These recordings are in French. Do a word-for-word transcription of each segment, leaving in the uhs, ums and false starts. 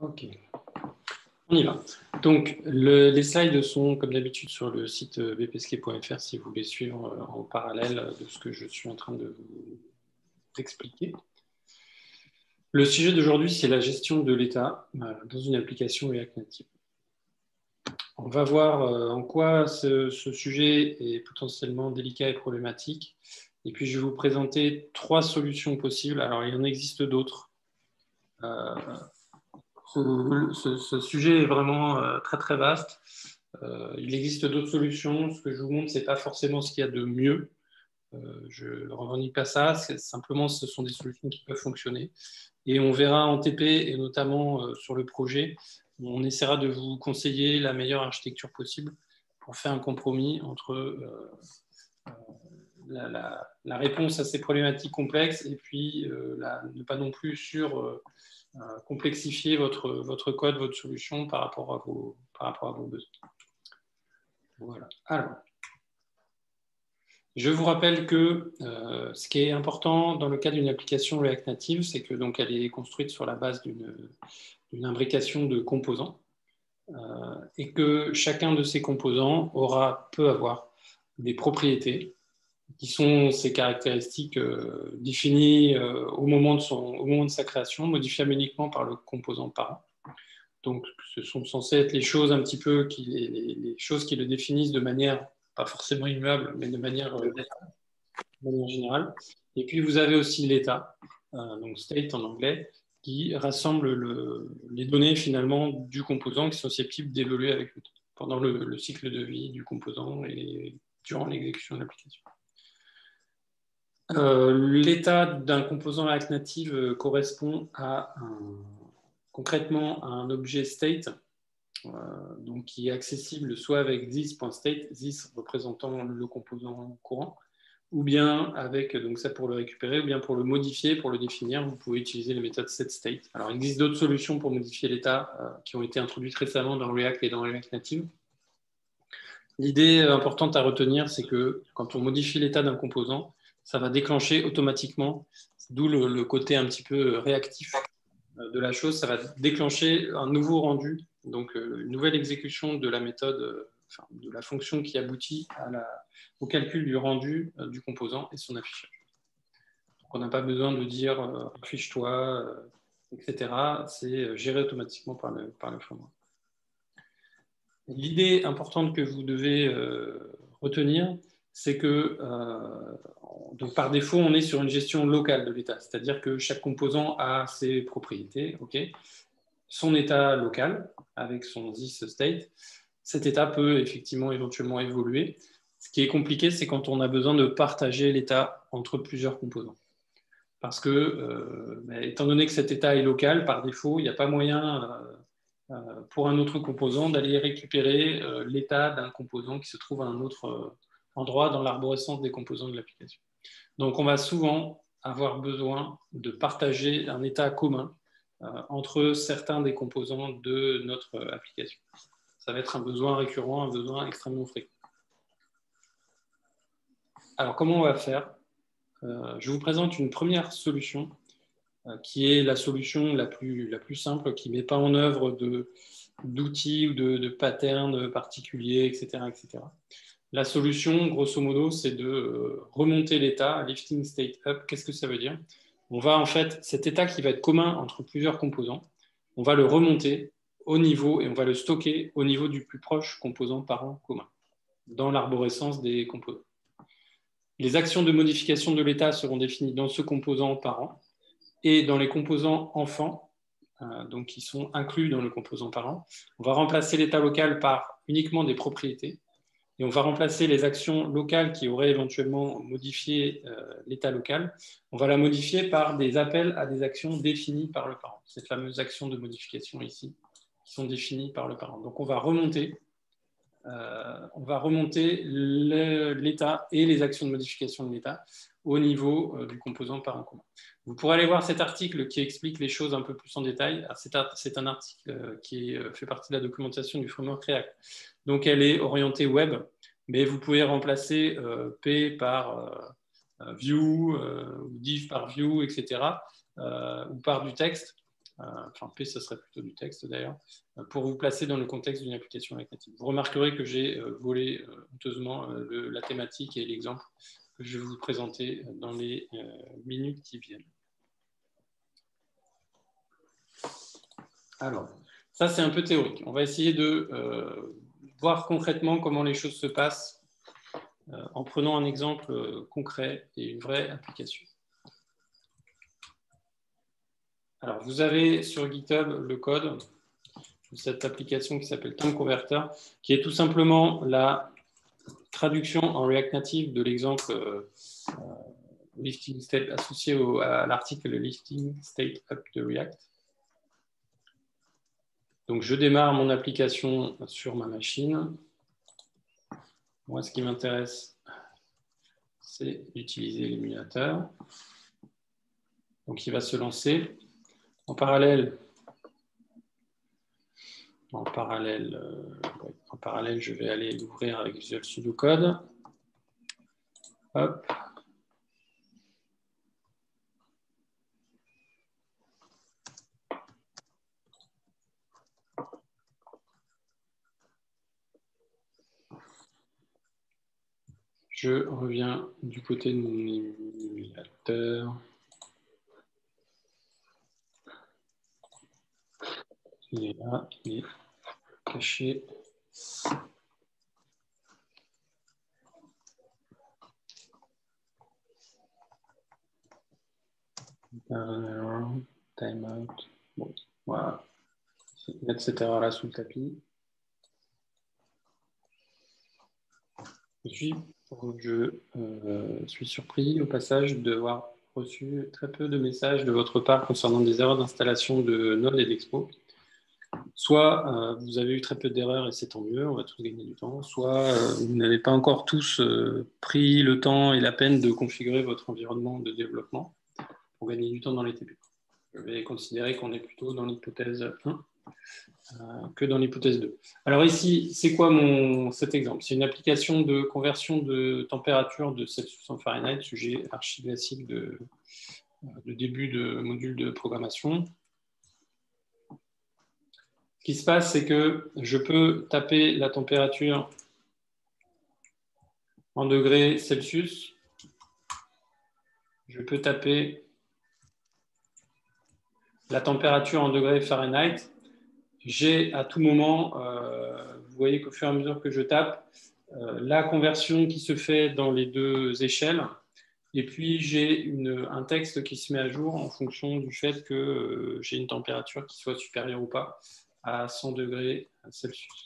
Ok, on y va. Donc, le, les slides sont, comme d'habitude, sur le site b p s k point f r si vous voulez suivre en parallèle de ce que je suis en train de vous expliquer. Le sujet d'aujourd'hui, c'est la gestion de l'état dans une application React Native. On va voir en quoi ce, ce sujet est potentiellement délicat et problématique. Et puis, je vais vous présenter trois solutions possibles. Alors, il en existe d'autres. Euh, ce, ce, ce sujet est vraiment euh, très, très vaste. Euh, il existe d'autres solutions. Ce que je vous montre, ce n'est pas forcément ce qu'il y a de mieux. Euh, je ne revendique pas ça. Simplement, ce sont des solutions qui peuvent fonctionner. Et on verra en T P, et notamment euh, sur le projet, on essaiera de vous conseiller la meilleure architecture possible pour faire un compromis entre euh, euh, la, la, la réponse à ces problématiques complexes et puis euh, la, ne pas non plus sur euh, complexifier votre, votre code, votre solution par rapport à vos, par rapport à vos besoins. Voilà. Alors, je vous rappelle que euh, ce qui est important dans le cas d'une application React Native, c'est que donc elle est construite sur la base d'une imbrication de composants euh, et que chacun de ces composants aura, peut avoir des propriétés qui sont ces caractéristiques euh, définies euh, au, moment de son, au moment de sa création, modifiables uniquement par le composant parent. Donc, ce sont censées être les choses un petit peu, qui, les, les choses qui le définissent de manière, pas forcément immuable, mais de manière, euh, de manière générale. Et puis, vous avez aussi l'état, euh, donc state en anglais, qui rassemble le, les données finalement du composant qui sont susceptibles d'évoluer avec le temps, pendant le, le cycle de vie du composant et durant l'exécution de l'application. Euh, l'état d'un composant React Native euh, correspond à un, concrètement à un objet state euh, donc qui est accessible soit avec this.state, this représentant le composant courant, ou bien avec, donc ça pour le récupérer, ou bien pour le modifier, pour le définir, vous pouvez utiliser les méthodes setState. Alors il existe d'autres solutions pour modifier l'état euh, qui ont été introduites récemment dans React et dans React Native. L'idée importante à retenir, c'est que quand on modifie l'état d'un composant, ça va déclencher automatiquement, d'où le, le côté un petit peu réactif de la chose, ça va déclencher un nouveau rendu, donc euh, une nouvelle exécution de la méthode, euh, enfin, de la fonction qui aboutit à la, au calcul du rendu euh, du composant et son affichage. Donc, on n'a pas besoin de dire euh, affiche-toi, euh, et cetera. C'est géré automatiquement par le, par le framework. L'idée importante que vous devez euh, retenir, c'est que euh, donc par défaut, on est sur une gestion locale de l'état, c'est-à-dire que chaque composant a ses propriétés, okay, son état local avec son this state. Cet état peut effectivement éventuellement évoluer. Ce qui est compliqué, c'est quand on a besoin de partager l'état entre plusieurs composants. Parce que, euh, bah, étant donné que cet état est local, par défaut, il n'y a pas moyen euh, euh, pour un autre composant d'aller récupérer euh, l'état d'un composant qui se trouve à un autre euh, endroit dans l'arborescence des composants de l'application. Donc, on va souvent avoir besoin de partager un état commun euh, entre certains des composants de notre euh, application. Ça va être un besoin récurrent, un besoin extrêmement fréquent. Alors, comment on va faire? euh, Je vous présente une première solution euh, qui est la solution la plus, la plus simple, qui ne met pas en œuvre d'outils ou de, de patterns particuliers, et cetera, et cetera. La solution, grosso modo, c'est de euh, remonter l'état, lifting state up. Qu'est-ce que ça veut dire? On va en fait, cet état qui va être commun entre plusieurs composants, on va le remonter au niveau et on va le stocker au niveau du plus proche composant parent commun, dans l'arborescence des composants. Les actions de modification de l'état seront définies dans ce composant parent et dans les composants enfants, euh, donc qui sont inclus dans le composant parent. On va remplacer l'état local par uniquement des propriétés. Et on va remplacer les actions locales qui auraient éventuellement modifié euh, l'état local. On va la modifier par des appels à des actions définies par le parent. Ces fameuses actions de modification ici, qui sont définies par le parent. Donc on va remonter, euh, on va remonter l'état et les actions de modification de l'état au niveau euh, du composant parent commun. Vous pourrez aller voir cet article qui explique les choses un peu plus en détail. C'est un article qui fait partie de la documentation du framework React. Donc, elle est orientée web, mais vous pouvez remplacer euh, P par euh, view, euh, div par view, et cetera, euh, ou par du texte. enfin P, ça serait plutôt du texte d'ailleurs, pour vous placer dans le contexte d'une application React Native. Vous remarquerez que j'ai volé honteusement le, la thématique et l'exemple que je vais vous présenter dans les euh, minutes qui viennent. Alors, ça c'est un peu théorique. On va essayer de euh, voir concrètement comment les choses se passent euh, en prenant un exemple euh, concret et une vraie application. Alors, vous avez sur GitHub le code de cette application qui s'appelle Time Converter, qui est tout simplement la traduction en React Native de l'exemple euh, euh, lifting state associé au, à l'article lifting state up de React. Donc, je démarre mon application sur ma machine. Moi, ce qui m'intéresse, c'est d'utiliser l'émulateur. Donc, il va se lancer. En parallèle, en parallèle, euh, en parallèle, je vais aller l'ouvrir avec Visual Studio Code. Hop. Je reviens du côté de mon émulateur. Il est là, il est caché. Timeout. Bon, voilà. Mettre cette erreur-là sous le tapis. Je suis, je euh, suis surpris au passage d'avoir reçu très peu de messages de votre part concernant des erreurs d'installation de Node et d'Expo. Soit euh, vous avez eu très peu d'erreurs et c'est tant mieux, on va tous gagner du temps, soit euh, vous n'avez pas encore tous euh, pris le temps et la peine de configurer votre environnement de développement pour gagner du temps dans les T P. Je vais considérer qu'on est plutôt dans l'hypothèse un euh, que dans l'hypothèse deux. Alors ici, c'est quoi mon, cet exemple? C'est une application de conversion de température de Celsius en Fahrenheit, sujet archi classique de, de début de module de programmation. Ce qui se passe, c'est que je peux taper la température en degrés Celsius. Je peux taper la température en degrés Fahrenheit. J'ai à tout moment, euh, vous voyez qu'au fur et à mesure que je tape, euh, la conversion qui se fait dans les deux échelles. Et puis, j'ai un texte qui se met à jour en fonction du fait que euh, j'ai une température qui soit supérieure ou pas à cent degrés Celsius.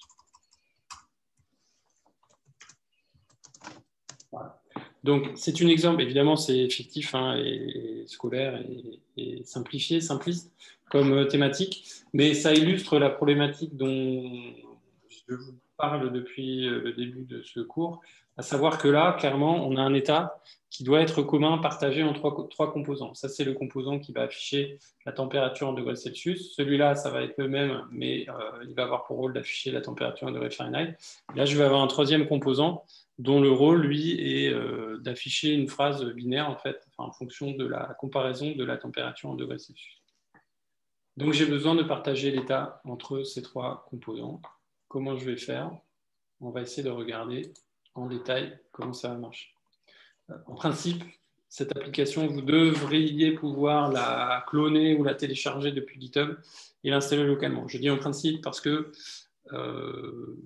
Voilà. Donc, c'est un exemple, évidemment, c'est effectif hein, et, et scolaire et, et simplifié, simpliste comme thématique, mais ça illustre la problématique dont je vous parle depuis le début de ce cours, à savoir que là, clairement, on a un état qui doit être commun, partagé en trois, trois composants. Ça, c'est le composant qui va afficher la température en degrés Celsius. Celui-là, ça va être le même, mais euh, il va avoir pour rôle d'afficher la température en degrés Fahrenheit. Là, je vais avoir un troisième composant dont le rôle, lui, est euh, d'afficher une phrase binaire, en fait, enfin, en fonction de la comparaison de la température en degrés Celsius. Donc, j'ai besoin de partager l'état entre ces trois composants. Comment je vais faire? On va essayer de regarder en détail comment ça va marcher. En principe, cette application, vous devriez pouvoir la cloner ou la télécharger depuis GitHub et l'installer localement. Je dis en principe parce que euh,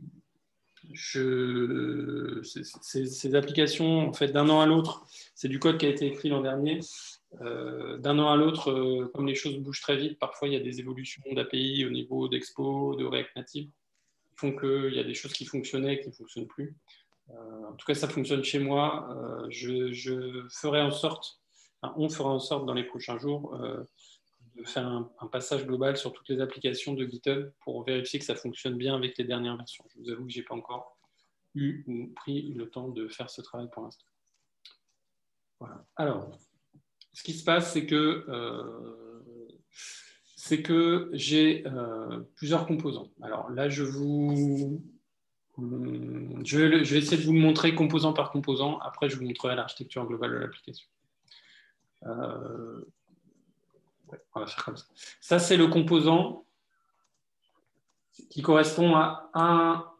je, ces, ces applications, en fait, d'un an à l'autre, c'est du code qui a été écrit l'an dernier. Euh, d'un an à l'autre, euh, comme les choses bougent très vite, parfois il y a des évolutions d'A P I au niveau d'Expo, de React Native, qui font qu'il y a des choses qui fonctionnaient et qui ne fonctionnent plus. Euh, en tout cas, ça fonctionne chez moi. Euh, je, je ferai en sorte, enfin, on fera en sorte dans les prochains jours euh, de faire un, un passage global sur toutes les applications de GitHub pour vérifier que ça fonctionne bien avec les dernières versions. Je vous avoue que je n'ai pas encore eu ou pris le temps de faire ce travail pour l'instant. Voilà. Alors, ce qui se passe, c'est que, euh, c'est que j'ai euh, plusieurs composants. Alors là, je vous... Je vais, je vais essayer de vous le montrer composant par composant. Après, je vous montrerai l'architecture globale de l'application. Euh, Ouais, on va faire comme ça. Ça, c'est le composant qui correspond à un,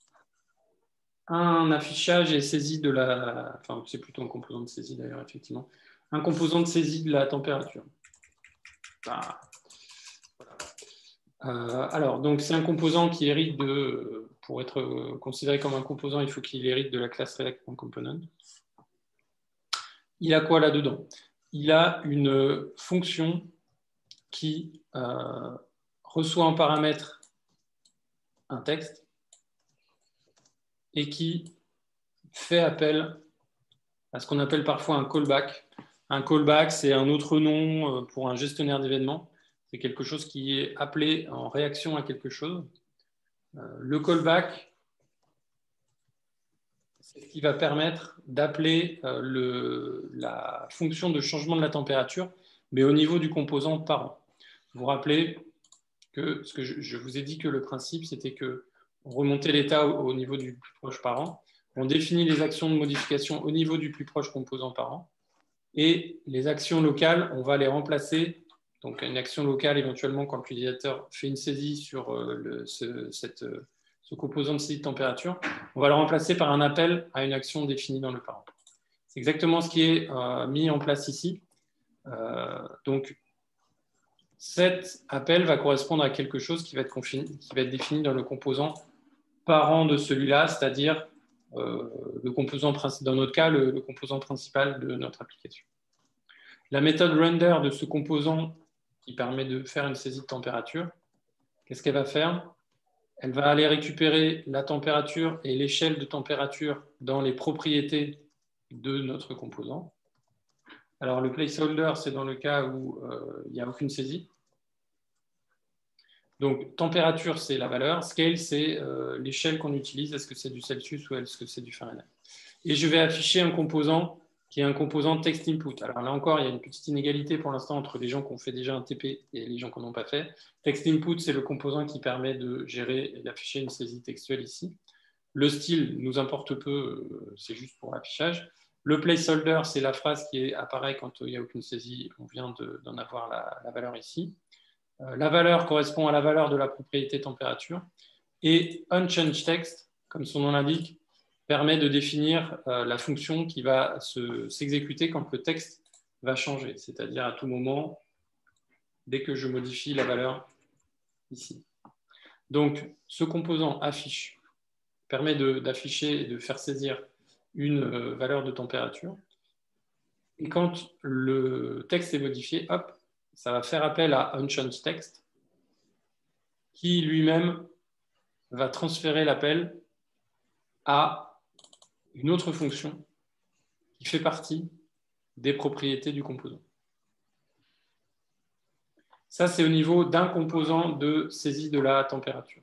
un affichage et saisie de la... Enfin, c'est plutôt un composant de saisie d'ailleurs, effectivement. Un composant de saisie de la température. Ah. Voilà. Euh, alors, donc c'est un composant qui hérite de... Pour être considéré comme un composant, il faut qu'il hérite de la classe React.Component. Il a quoi là-dedans? Il a une fonction qui euh, reçoit en paramètre un texte et qui fait appel à ce qu'on appelle parfois un callback. Un callback, c'est un autre nom pour un gestionnaire d'événements. C'est quelque chose qui est appelé en réaction à quelque chose. Le callback, c'est ce qui va permettre d'appeler la fonction de changement de la température, mais au niveau du composant parent. Vous vous rappelez que, ce que je, je vous ai dit que le principe, c'était qu'on remontait l'état au, au niveau du plus proche parent. On définit les actions de modification au niveau du plus proche composant parent. Et les actions locales, on va les remplacer. Donc, une action locale, éventuellement, quand l'utilisateur fait une saisie sur le, ce, cette, ce composant de saisie de température, on va le remplacer par un appel à une action définie dans le parent. C'est exactement ce qui est euh, mis en place ici. Euh, donc, cet appel va correspondre à quelque chose qui va être, confini, qui va être défini dans le composant parent de celui-là, c'est-à-dire euh, le composant, dans notre cas, le, le composant principal de notre application. La méthode render de ce composant qui permet de faire une saisie de température, qu'est-ce qu'elle va faire? Elle va aller récupérer la température et l'échelle de température dans les propriétés de notre composant. Alors, le placeholder, c'est dans le cas où euh, il n'y a aucune saisie. Donc, température, c'est la valeur. Scale, c'est euh, l'échelle qu'on utilise. Est-ce que c'est du Celsius ou est-ce que c'est du Fahrenheit? Et je vais afficher un composant qui est un composant text input. Alors là encore, il y a une petite inégalité pour l'instant entre les gens qui ont fait déjà un T P et les gens qui n'en ont pas fait. Text input, c'est le composant qui permet de gérer et d'afficher une saisie textuelle ici. Le style nous importe peu, c'est juste pour l'affichage. Le placeholder, c'est la phrase qui apparaît quand il n'y a aucune saisie. On vient d'en avoir la, la valeur ici. La valeur correspond à la valeur de la propriété température. Et unChangeText, comme son nom l'indique, permet de définir euh, la fonction qui va s'exécuter se, quand le texte va changer, c'est-à-dire à tout moment, dès que je modifie la valeur ici. Donc, ce composant affiche permet d'afficher et de faire saisir une euh, valeur de température. Et quand le texte est modifié, hop, ça va faire appel à unChangeText, qui lui-même va transférer l'appel à une autre fonction qui fait partie des propriétés du composant. Ça, c'est au niveau d'un composant de saisie de la température.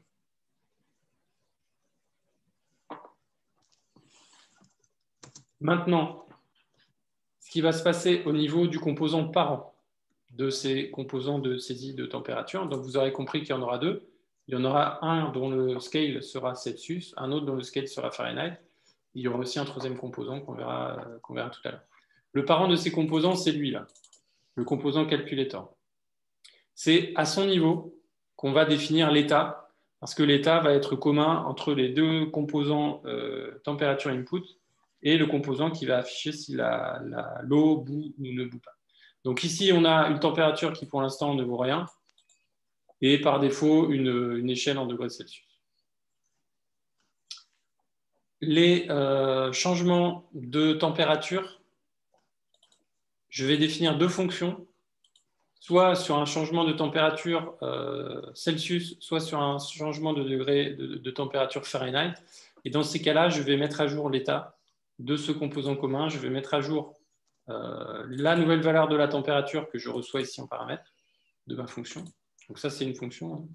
Maintenant, ce qui va se passer au niveau du composant parent de ces composants de saisie de température, donc vous aurez compris qu'il y en aura deux. Il y en aura un dont le scale sera Celsius, un autre dont le scale sera Fahrenheit. Il y aura aussi un troisième composant qu'on verra, qu'on verra tout à l'heure. Le parent de ces composants, c'est lui là, le composant calculator. C'est à son niveau qu'on va définir l'état, parce que l'état va être commun entre les deux composants euh, température input et le composant qui va afficher si l'eau bout ou ne bout pas. Donc ici, on a une température qui pour l'instant ne vaut rien, et par défaut, une, une échelle en degrés Celsius. Les euh, changements de température, je vais définir deux fonctions, soit sur un changement de température euh, Celsius, soit sur un changement de degré de, de température Fahrenheit. Et dans ces cas-là, je vais mettre à jour l'état de ce composant commun. Je vais mettre à jour euh, la nouvelle valeur de la température que je reçois ici en paramètre de ma fonction. Donc ça, c'est une fonction. Hein.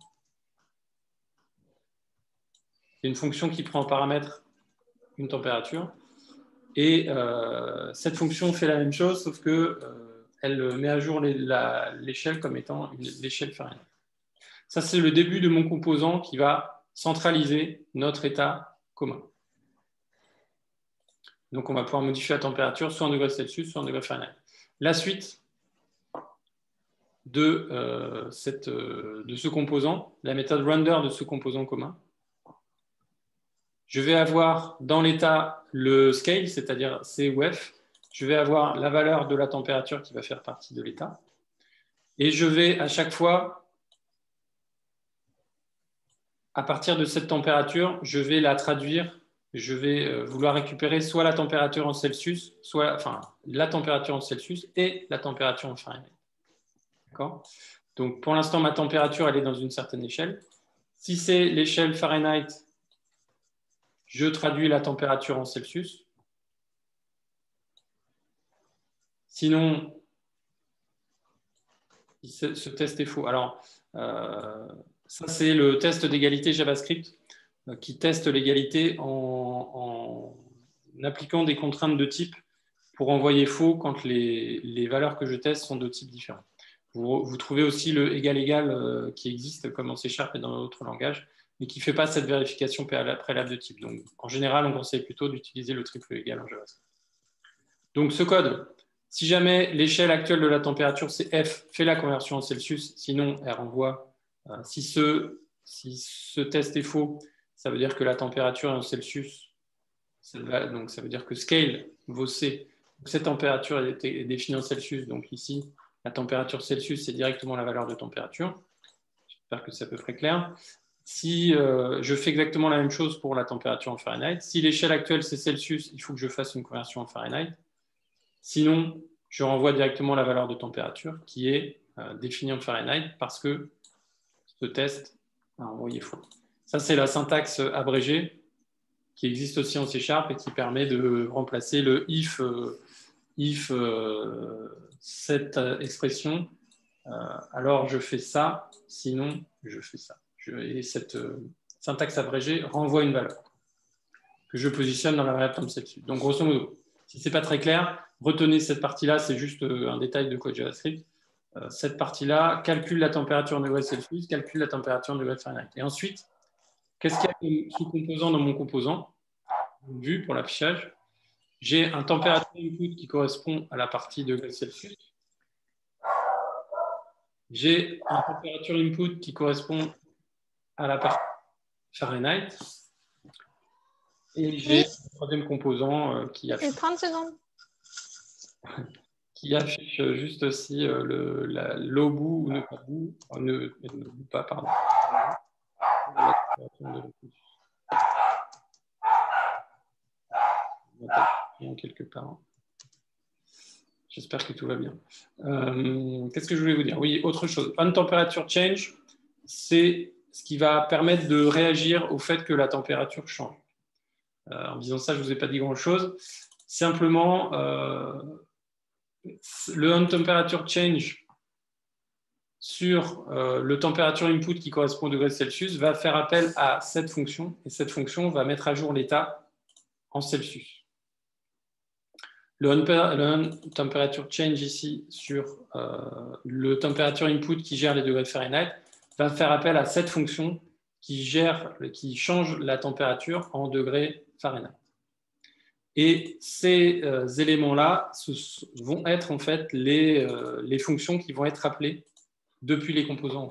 C'est une fonction qui prend en paramètre une température. Et euh, cette fonction fait la même chose, sauf que euh, elle met à jour l'échelle comme étant l'échelle Fahrenheit. Ça, c'est le début de mon composant qui va centraliser notre état commun. Donc, on va pouvoir modifier la température soit en degrés Celsius, soit en degrés Fahrenheit. La suite, de, euh, cette, euh, de ce composant, la méthode render de ce composant commun. Je vais avoir dans l'état le scale, c'est-à-dire C ou F. Je vais avoir la valeur de la température qui va faire partie de l'état. Et je vais à chaque fois, à partir de cette température, je vais la traduire. Je vais vouloir récupérer soit la température en Celsius, soit enfin, la température en Celsius et la température en Fahrenheit. D'accord ? Donc, pour l'instant, ma température, elle est dans une certaine échelle. Si c'est l'échelle Fahrenheit, je traduis la température en Celsius. Sinon, ce test est faux. Alors, euh, ça, c'est le test d'égalité JavaScript euh, qui teste l'égalité en, en appliquant des contraintes de type pour envoyer faux quand les, les valeurs que je teste sont de type différent. Vous, vous trouvez aussi le égal-égal euh, qui existe comme en C Sharp et dans d'autres langages, mais qui ne fait pas cette vérification préalable de type. Donc, en général, on conseille plutôt d'utiliser le triple égal en JavaScript. Donc, ce code, si jamais l'échelle actuelle de la température, c'est F, fait la conversion en Celsius, sinon, elle renvoie. Euh, si, ce, si ce test est faux, ça veut dire que la température est en Celsius. Va, donc, ça veut dire que scale vaut C. Donc, cette température est, est définie en Celsius. Donc, ici, la température Celsius, c'est directement la valeur de température. J'espère que c'est à peu près clair. Si euh, je fais exactement la même chose pour la température en Fahrenheit, si l'échelle actuelle, c'est Celsius, il faut que je fasse une conversion en Fahrenheit. Sinon, je renvoie directement la valeur de température qui est euh, définie en Fahrenheit parce que ce test a envoyé faux. Ça, c'est la syntaxe abrégée qui existe aussi en C Sharp et qui permet de remplacer le if, euh, if euh, cette expression. Euh, alors, je fais ça, sinon, je fais ça. Je, et cette euh, syntaxe abrégée renvoie une valeur que je positionne dans la variable comme celle-ci. Donc, grosso modo, si ce n'est pas très clair, retenez cette partie-là, c'est juste un détail de code JavaScript. Euh, cette partie-là calcule la température en degrés Celsius, calcule la température en degrés Fahrenheit. Et ensuite, qu'est-ce qu'il y a comme sous-composant dans mon composant? Vu pour l'affichage, j'ai un température input qui correspond à la partie degrés Celsius. J'ai une température input qui correspond à la partie Fahrenheit. Et j'ai oui. un troisième composant euh, qui affiche. trente secondes. Qui affiche juste aussi euh, le, la, l'au bout ou ne pas bout. Oh, ne, ne bout pas, pardon. Quelque part. J'espère que tout va bien. Euh, qu'est-ce que je voulais vous dire? Oui, autre chose. On temperature change, c'est ce qui va permettre de réagir au fait que la température change. Euh, en disant ça, je ne vous ai pas dit grand-chose. Simplement, euh, le on temperature change sur euh, le température input qui correspond au degré Celsius va faire appel à cette fonction et cette fonction va mettre à jour l'état en Celsius. Le on, le on temperature change ici sur euh, le température input qui gère les degrés Fahrenheit va faire appel à cette fonction qui gère, qui change la température en degrés Fahrenheit. Et ces euh, éléments-là vont être en fait les, euh, les fonctions qui vont être appelées depuis les composants.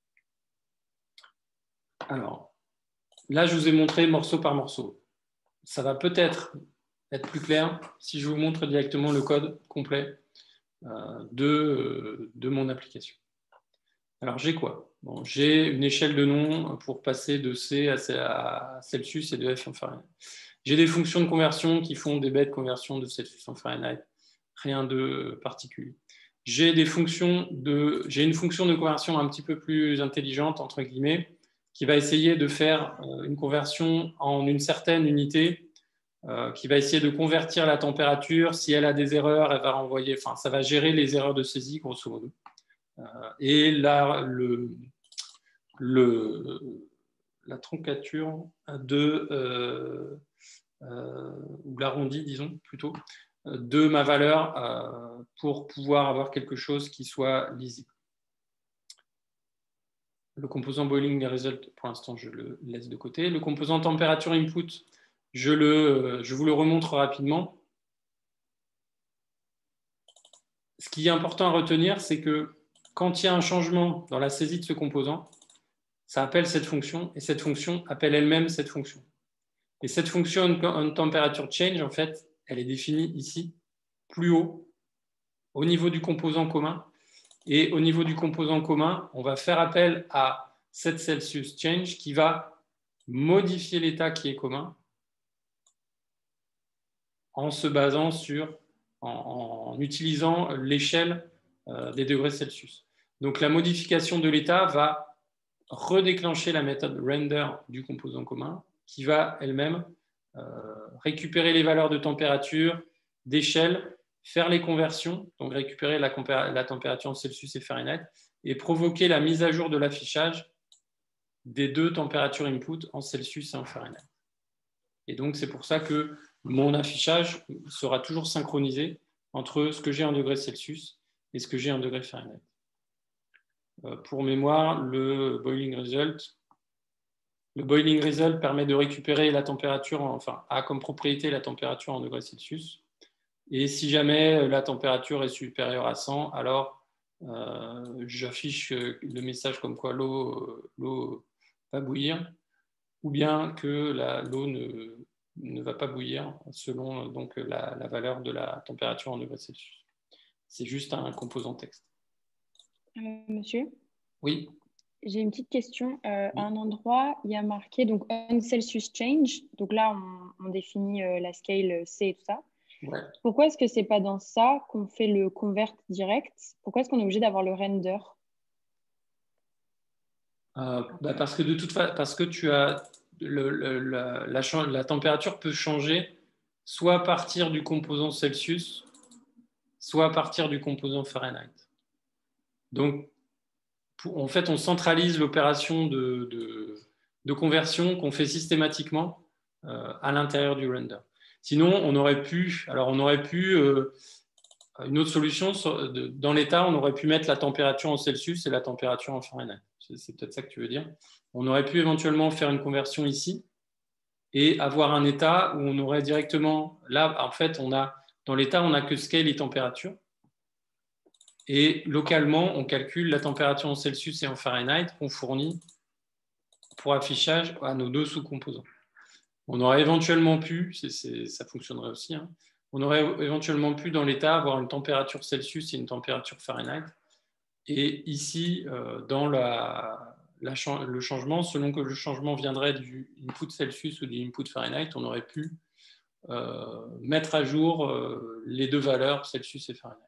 Alors, là, je vous ai montré morceau par morceau. Ça va peut-être être plus clair si je vous montre directement le code complet euh, de, euh, de mon application. Alors, j'ai quoi? Bon, j'ai une échelle de nom pour passer de C à Celsius et de F en Fahrenheit. J'ai des fonctions de conversion qui font des bêtes de conversion de Celsius en Fahrenheit. Rien de particulier. J'ai des fonctions de, j'ai une fonction de conversion un petit peu plus intelligente, entre guillemets, qui va essayer de faire une conversion en une certaine unité, euh, qui va essayer de convertir la température. Si elle a des erreurs, elle va renvoyer, enfin, ça va gérer les erreurs de saisie, grosso modo. Euh, et là, le, le, la troncature de, euh, euh, ou l'arrondi, disons, plutôt, de ma valeur euh, pour pouvoir avoir quelque chose qui soit lisible. Le composant boiling result, pour l'instant, je le laisse de côté. Le composant température input, je, le, je vous le remontre rapidement. Ce qui est important à retenir, c'est que quand il y a un changement dans la saisie de ce composant, ça appelle cette fonction, et cette fonction appelle elle-même cette fonction. Et cette fonction on temperature change, en fait, elle est définie ici, plus haut, au niveau du composant commun. Et au niveau du composant commun, on va faire appel à cette Celsius change qui va modifier l'état qui est commun en se basant sur, en, en utilisant l'échelle euh, des degrés Celsius. Donc la modification de l'état va redéclencher la méthode render du composant commun qui va elle-même euh, récupérer les valeurs de température, d'échelle, faire les conversions, donc récupérer la, la température en Celsius et Fahrenheit, et provoquer la mise à jour de l'affichage des deux températures input en Celsius et en Fahrenheit. Et donc, c'est pour ça que mon affichage sera toujours synchronisé entre ce que j'ai en degrés Celsius et ce que j'ai en degrés Fahrenheit. Euh, pour mémoire, le boiling result, le boiling result permet de récupérer la température, enfin, a comme propriété la température en degrés Celsius. Et si jamais la température est supérieure à cent, alors euh, j'affiche le message comme quoi l'eau l'eau va bouillir, ou bien que l'eau ne, ne va pas bouillir selon donc, la, la valeur de la température en degrés Celsius. C'est juste un composant texte. Euh, monsieur? Oui. J'ai une petite question. Euh, à un endroit, il y a marqué donc on Celsius change. Donc là, on, on définit euh, la scale C et tout ça. Ouais. Pourquoi est-ce que c'est pas dans ça qu'on fait le convert direct? Pourquoi est-ce qu'on est obligé d'avoir le render? euh, bah parce que de toute façon, parce que tu as le, le, la, la, la température peut changer soit à partir du composant Celsius, soit à partir du composant Fahrenheit. Donc, pour, en fait, on centralise l'opération de, de, de conversion qu'on fait systématiquement euh, à l'intérieur du render. Sinon, on aurait pu, alors on aurait pu, euh, une autre solution, dans l'état, on aurait pu mettre la température en Celsius et la température en Fahrenheit. C'est peut-être ça que tu veux dire. On aurait pu éventuellement faire une conversion ici et avoir un état où on aurait directement, là, en fait, on a, dans l'état, on n'a que scale et température. Et localement, on calcule la température en Celsius et en Fahrenheit qu'on fournit pour affichage à nos deux sous-composants. On aurait éventuellement pu, c'est, c'est, ça fonctionnerait aussi, hein, on aurait éventuellement pu dans l'état avoir une température Celsius et une température Fahrenheit. Et ici, euh, dans la, la, le changement, selon que le changement viendrait du input Celsius ou du input Fahrenheit, on aurait pu euh, mettre à jour euh, les deux valeurs Celsius et Fahrenheit.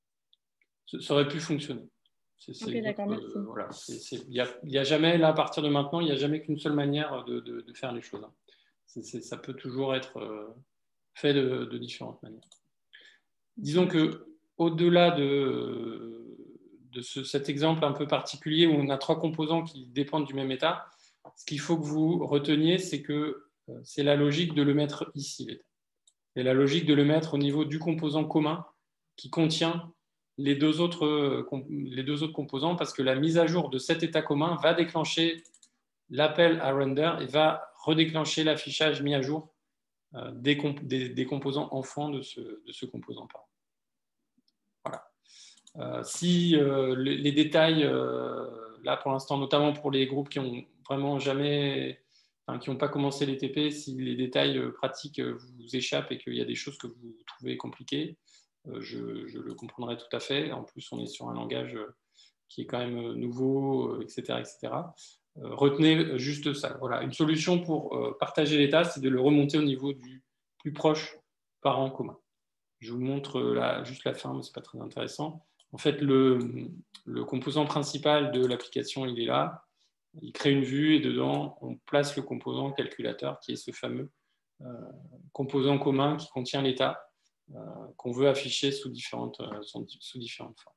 Ça aurait pu fonctionner. C'est, c'est ok, d'accord, merci. Euh, voilà, il n'y a, a jamais, là, à partir de maintenant, il n'y a jamais qu'une seule manière de, de, de faire les choses. Hein. C'est, c'est, ça peut toujours être euh, fait de, de différentes manières. Disons qu'au-delà de, de ce, cet exemple un peu particulier où on a trois composants qui dépendent du même état, ce qu'il faut que vous reteniez, c'est que euh, c'est la logique de le mettre ici, l'état. C'est la logique de le mettre au niveau du composant commun qui contient les deux autres, les deux autres composants, parce que la mise à jour de cet état commun va déclencher l'appel à render et va redéclencher l'affichage mis à jour euh, des, comp des, des composants enfants de ce, de ce composant parent. Voilà. Euh, si euh, les, les détails, euh, là pour l'instant, notamment pour les groupes qui ont vraiment jamais, enfin, qui n'ont pas commencé les T P, si les détails euh, pratiques euh, vous échappent et qu'il y a des choses que vous trouvez compliquées, euh, je, je le comprendrai tout à fait. En plus, on est sur un langage euh, qui est quand même nouveau, euh, et cetera, et cetera. Euh, retenez juste ça. Voilà. Une solution pour euh, partager l'état, c'est de le remonter au niveau du plus proche parent commun. Je vous montre là, juste la fin, mais ce n'est pas très intéressant. En fait, le, le composant principal de l'application, il est là. Il crée une vue et dedans, on place le composant calculateur qui est ce fameux euh, composant commun qui contient l'état euh, qu'on veut afficher sous différentes, euh, sous différentes formes.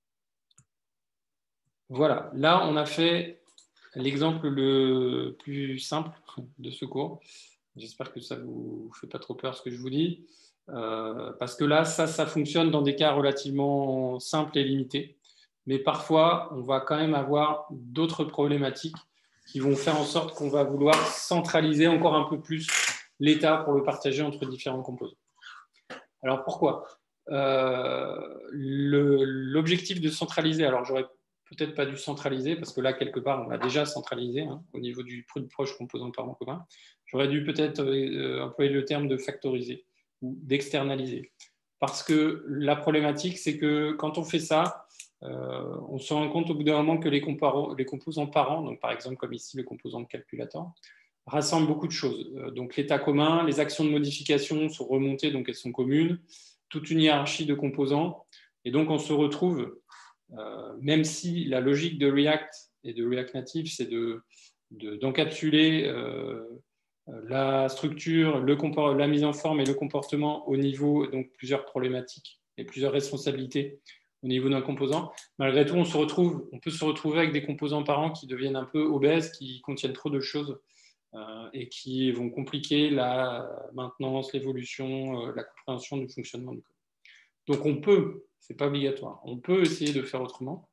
Voilà, là, on a fait l'exemple le plus simple de ce cours. J'espère que ça ne vous fait pas trop peur ce que je vous dis. Euh, parce que là, ça, ça fonctionne dans des cas relativement simples et limités. Mais parfois, on va quand même avoir d'autres problématiques qui vont faire en sorte qu'on va vouloir centraliser encore un peu plus l'état pour le partager entre différents composants. Alors, pourquoi euh, L'objectif de centraliser, alors j'aurais peut-être pas du centraliser, parce que là, quelque part, on l'a déjà centralisé hein, au niveau du plus proche composant parent commun. J'aurais dû peut-être euh, employer le terme de factoriser ou d'externaliser. Parce que la problématique, c'est que quand on fait ça, euh, on se rend compte au bout d'un moment que les, les composants parents, donc par exemple comme ici le composant calculateur, rassemblent beaucoup de choses. Euh, donc l'état commun, les actions de modification sont remontées, donc elles sont communes, toute une hiérarchie de composants. Et donc on se retrouve, euh, même si la logique de React et de React Native, c'est de, de, d'encapsuler euh, la structure, le la mise en forme et le comportement au niveau, donc plusieurs problématiques et plusieurs responsabilités au niveau d'un composant. Malgré tout, on, se retrouve, on peut se retrouver avec des composants parents qui deviennent un peu obèses, qui contiennent trop de choses euh, et qui vont compliquer la maintenance, l'évolution, euh, la compréhension du fonctionnement du code. Donc on peut, ce n'est pas obligatoire, on peut essayer de faire autrement.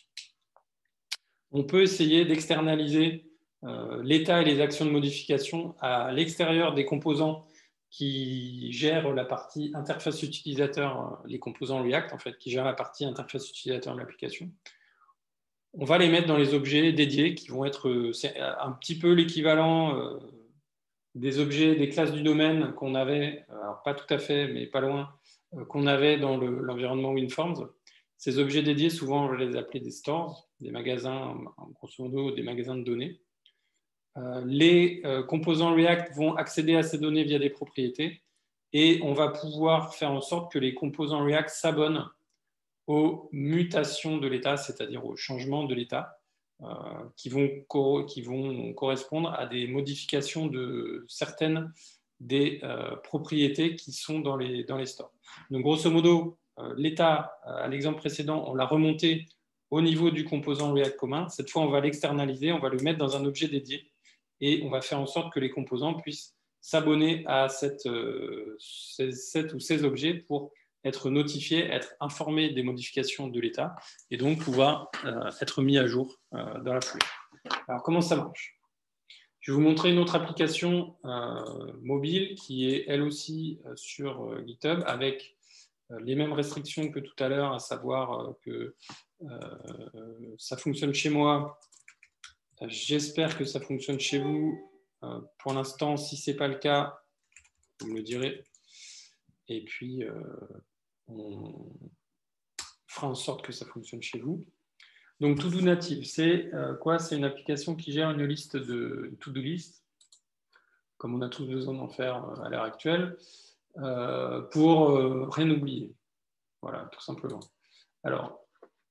On peut essayer d'externaliser Euh, l'état et les actions de modification à l'extérieur des composants qui gèrent la partie interface utilisateur, les composants React, en fait, qui gèrent la partie interface utilisateur de l'application. On va les mettre dans les objets dédiés qui vont être c'est un petit peu l'équivalent euh, des objets, des classes du domaine qu'on avait, alors pas tout à fait, mais pas loin, euh, qu'on avait dans l'environnement le, WinForms. Ces objets dédiés, souvent, on va les appeler des stores, des magasins, grosso modo, des magasins de données. Euh, les euh, composants React vont accéder à ces données via des propriétés et on va pouvoir faire en sorte que les composants React s'abonnent aux mutations de l'état, c'est-à-dire aux changements de l'état, euh, qui, vont qui vont correspondre à des modifications de certaines des euh, propriétés qui sont dans les, dans les stores. Donc, grosso modo, euh, l'état, euh, à l'exemple précédent, on l'a remonté au niveau du composant React commun. Cette fois, on va l'externaliser, on va le mettre dans un objet dédié et on va faire en sorte que les composants puissent s'abonner à cette, euh, ces, cette ou ces objets pour être notifiés, être informés des modifications de l'état et donc pouvoir euh, être mis à jour euh, dans la foulée. Alors, comment ça marche? Je vais vous montrer une autre application euh, mobile qui est elle aussi euh, sur euh, GitHub avec euh, les mêmes restrictions que tout à l'heure, à savoir euh, que euh, ça fonctionne chez moi. J'espère que ça fonctionne chez vous. Euh, pour l'instant, si ce n'est pas le cas, vous me le direz. Et puis, euh, on fera en sorte que ça fonctionne chez vous. Donc, To-Do Native, c'est euh, quoi? C'est une application qui gère une liste de to-do list, comme on a tous besoin d'en faire euh, à l'heure actuelle, euh, pour euh, rien oublier. Voilà, tout simplement. Alors,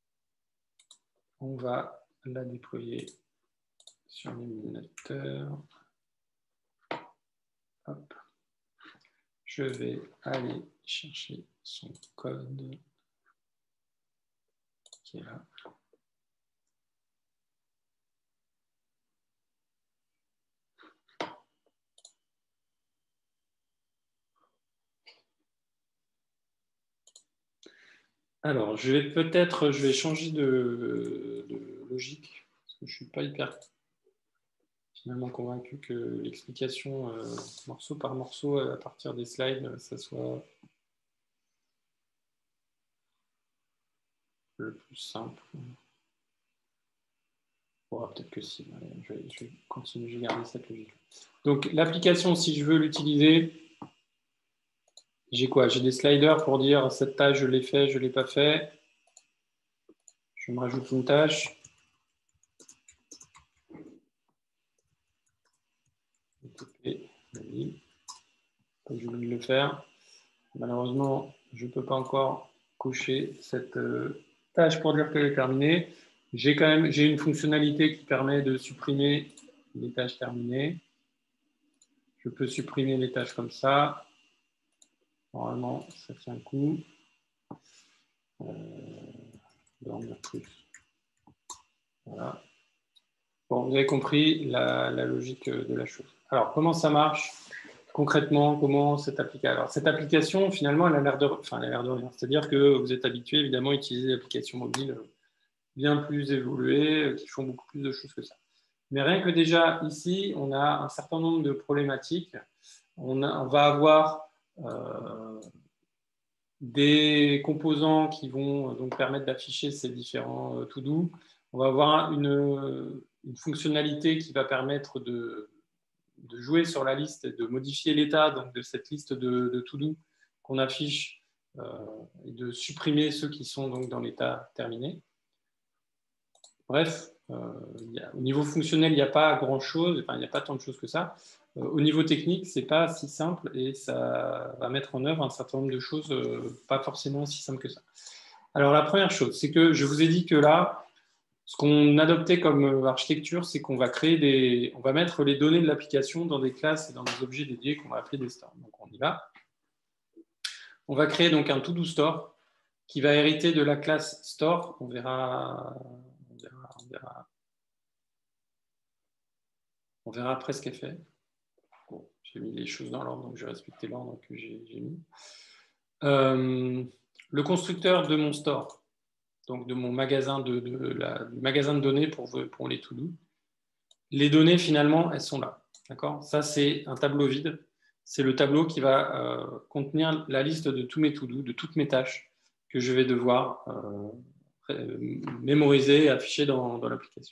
on va la déployer sur l'émulateur. Hop. Je vais aller chercher son code qui est là. Alors, je vais peut-être, je vais changer de, de logique, parce que je ne suis pas hyper finalement convaincu que l'explication euh, morceau par morceau à partir des slides, ça soit le plus simple. Bon, peut-être que si, je vais, je vais continuer, je vais garder cette logique. Donc, l'application, si je veux l'utiliser, j'ai quoi? J'ai des sliders pour dire cette tâche, je l'ai fait, je ne l'ai pas fait. Je me rajoute une tâche. J'ai oublié de le faire. Malheureusement, je ne peux pas encore cocher cette euh, tâche pour dire qu'elle est terminée. J'ai quand même j'ai une fonctionnalité qui permet de supprimer les tâches terminées. Je peux supprimer les tâches comme ça. Normalement, ça tient un coup. Euh, dormir plus. Voilà. Bon, vous avez compris la, la logique de la chose. Alors, comment ça marche concrètement? Comment cette application? Alors, cette application, finalement, elle a l'air de, enfin, elle a l'air de rien. C'est-à-dire que vous êtes habitué, évidemment, à utiliser des applications mobiles bien plus évoluées, qui font beaucoup plus de choses que ça. Mais rien que déjà ici, on a un certain nombre de problématiques. On, a, on va avoir euh, des composants qui vont donc permettre d'afficher ces différents to-do. On va avoir une, une fonctionnalité qui va permettre de, de jouer sur la liste et de modifier l'état donc de cette liste de, de to-do qu'on affiche euh, et de supprimer ceux qui sont donc dans l'état terminé. Bref, euh, y a, au niveau fonctionnel, il n'y a pas grand-chose, enfin, il n'y a pas tant de choses que ça. Euh, au niveau technique, ce n'est pas si simple et ça va mettre en œuvre un certain nombre de choses euh, pas forcément si simples que ça. Alors, la première chose, c'est que je vous ai dit que là, ce qu'on adoptait comme architecture, c'est qu'on va créer des, on va mettre les données de l'application dans des classes et dans des objets dédiés qu'on va appeler des stores. Donc, on y va. On va créer donc un to-do store qui va hériter de la classe store. On verra, on verra, on verra, on verra après ce qu'elle fait. Bon, j'ai mis les choses dans l'ordre, donc je vais respecter l'ordre que j'ai mis. Euh, le constructeur de mon store, donc de mon magasin de, de la, du magasin de données pour, pour les to-do. Les données, finalement, elles sont là. D'accord ? Ça, c'est un tableau vide. C'est le tableau qui va euh, contenir la liste de tous mes to-do, de toutes mes tâches que je vais devoir euh, mémoriser et afficher dans, dans l'application.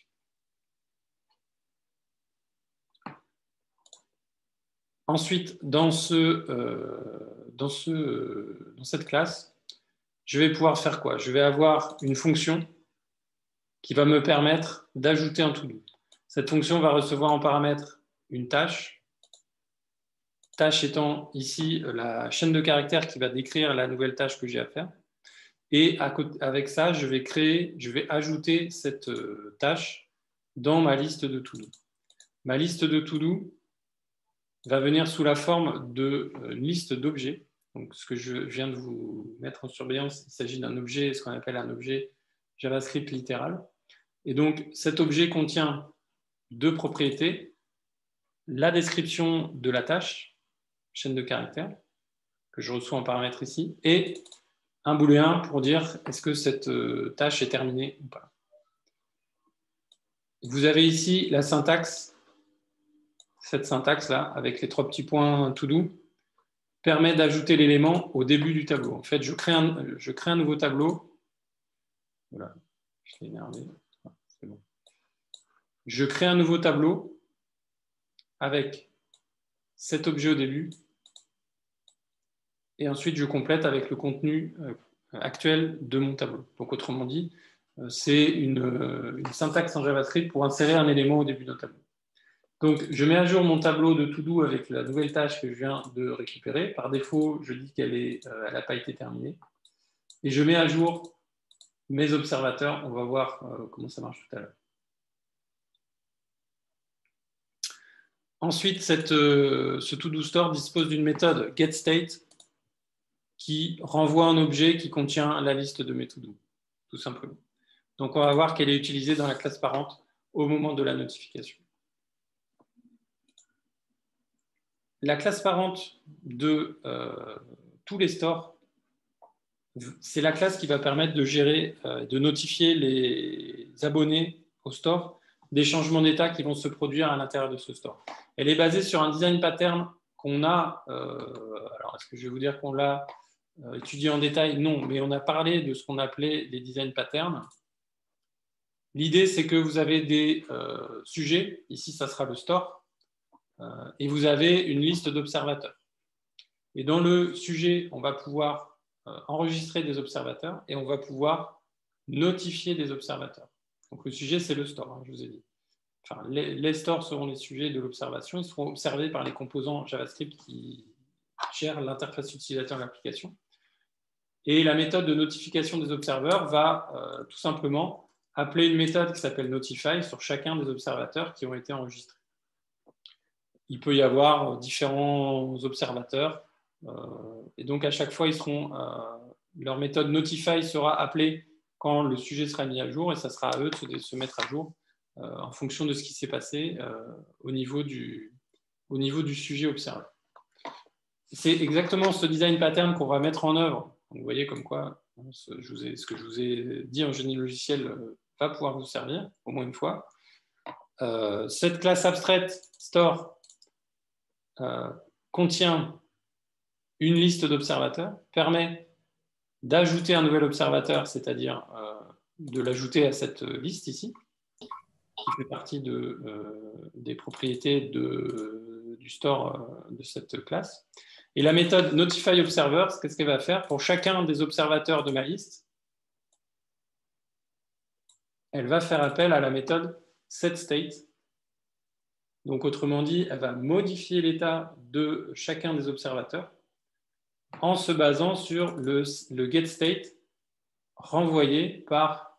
Ensuite, dans, ce, euh, dans, ce, euh, dans cette classe, je vais pouvoir faire quoi? Je vais avoir une fonction qui va me permettre d'ajouter un to-do. Cette fonction va recevoir en paramètre une tâche. Tâche étant ici la chaîne de caractères qui va décrire la nouvelle tâche que j'ai à faire. Et à côté, avec ça, je vais créer, je vais ajouter cette tâche dans ma liste de to-do. Ma liste de to-do va venir sous la forme d'une liste d'objets. Donc, ce que je viens de vous mettre en surveillance, il s'agit d'un objet, ce qu'on appelle un objet JavaScript littéral. Et donc, cet objet contient deux propriétés. La description de la tâche, chaîne de caractères, que je reçois en paramètre ici, et un booléen pour dire est-ce que cette tâche est terminée ou pas. Vous avez ici la syntaxe, cette syntaxe-là, avec les trois petits points to do, permet d'ajouter l'élément au début du tableau. En fait, je crée un, je crée un nouveau tableau. Voilà, je l'ai énervé. C'est bon. Je crée un nouveau tableau avec cet objet au début. Et ensuite, je complète avec le contenu actuel de mon tableau. Donc, autrement dit, c'est une, une syntaxe en JavaScript pour insérer un élément au début d'un tableau. Donc, je mets à jour mon tableau de to-do avec la nouvelle tâche que je viens de récupérer. Par défaut, je dis qu'elle euh, n'a pas été terminée. Et je mets à jour mes observateurs. On va voir euh, comment ça marche tout à l'heure. Ensuite, cette, euh, ce to-do store dispose d'une méthode getState qui renvoie un objet qui contient la liste de mes to-do, tout simplement. Donc, on va voir qu'elle est utilisée dans la classe parente au moment de la notification. La classe parente de euh, tous les stores, c'est la classe qui va permettre de gérer, euh, de notifier les abonnés au store des changements d'état qui vont se produire à l'intérieur de ce store. Elle est basée sur un design pattern qu'on a, euh, alors est-ce que je vais vous dire qu'on l'a euh, étudié en détail? Non, mais on a parlé de ce qu'on appelait des design patterns. L'idée, c'est que vous avez des euh, sujets, ici ça sera le store, euh, et vous avez une liste d'observateurs. Et dans le sujet, on va pouvoir euh, enregistrer des observateurs et on va pouvoir notifier des observateurs. Donc le sujet, c'est le store, hein, je vous ai dit. Enfin, les, les stores seront les sujets de l'observation. Ils seront observés par les composants JavaScript qui gèrent l'interface utilisateur de l'application. Et la méthode de notification des observeurs va euh, tout simplement appeler une méthode qui s'appelle Notify sur chacun des observateurs qui ont été enregistrés. Il peut y avoir différents observateurs. Euh, et donc, à chaque fois, ils seront, euh, leur méthode Notify sera appelée quand le sujet sera mis à jour et ça sera à eux de se, de se mettre à jour euh, en fonction de ce qui s'est passé euh, au, niveau du, au niveau du sujet observé. C'est exactement ce design pattern qu'on va mettre en œuvre. Donc, vous voyez comme quoi ce, je vous ai, ce que je vous ai dit en génie logiciel euh, va pouvoir vous servir au moins une fois. Euh, cette classe abstraite store euh, contient une liste d'observateurs, permet d'ajouter un nouvel observateur, c'est-à-dire euh, de l'ajouter à cette liste ici, qui fait partie de, euh, des propriétés de, euh, du store euh, de cette classe. Et la méthode notifyObservers, qu'est-ce qu'elle va faire? Pour chacun des observateurs de ma liste, elle va faire appel à la méthode setState. Donc, autrement dit, elle va modifier l'état de chacun des observateurs en se basant sur le, le getState renvoyé par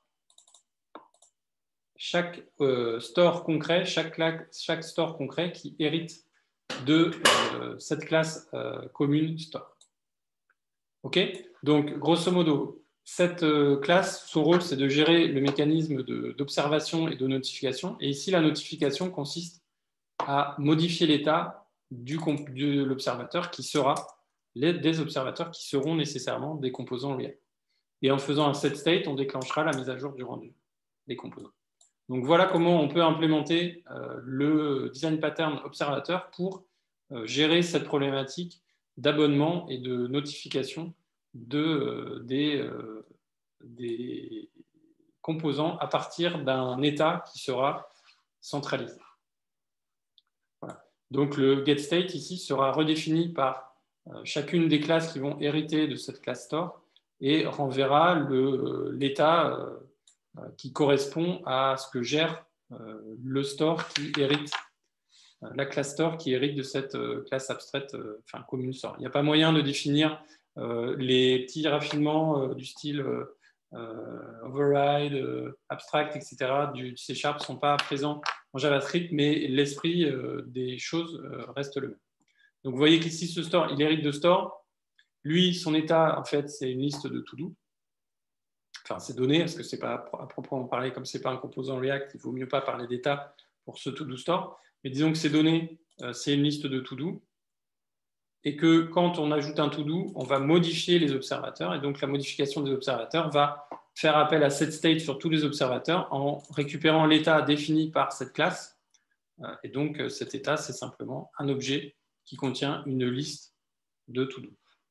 chaque euh, store concret, chaque, chaque store concret qui hérite de euh, cette classe euh, commune store. OK? Donc, grosso modo, cette euh, classe, son rôle, c'est de gérer le mécanisme d'observation et de notification. Et ici, la notification consiste à modifier l'état de l'observateur qui sera les, des observateurs qui seront nécessairement des composants React. Et en faisant un setState, on déclenchera la mise à jour du rendu des composants. Donc voilà comment on peut implémenter euh, le design pattern observateur pour euh, gérer cette problématique d'abonnement et de notification de, euh, des, euh, des composants à partir d'un état qui sera centralisé. Voilà. Donc le getState ici sera redéfini par euh, chacune des classes qui vont hériter de cette classe store et renverra l'état euh, euh, qui correspond à ce que gère euh, le store qui hérite, euh, la classe store qui hérite de cette euh, classe abstraite, euh, enfin commune store. Il n'y a pas moyen de définir euh, les petits raffinements euh, du style euh, euh, override, euh, abstract, et cetera du C Sharp ne sont pas présents en JavaScript, mais l'esprit euh, des choses euh, reste le même. Donc vous voyez qu'ici, ce store, il hérite de store. Lui, son état, en fait, c'est une liste de to-do. Enfin, c'est donné, parce que c'est pas à proprement parler, comme c'est pas un composant React, il vaut mieux pas parler d'état pour ce to-do store. Mais disons que c'est donné, euh, c'est une liste de to-do. Et que quand on ajoute un to-do, on va modifier les observateurs. Et donc, la modification des observateurs va faire appel à setState sur tous les observateurs en récupérant l'état défini par cette classe. Euh, et donc, cet état, c'est simplement un objet qui contient une liste de to-do.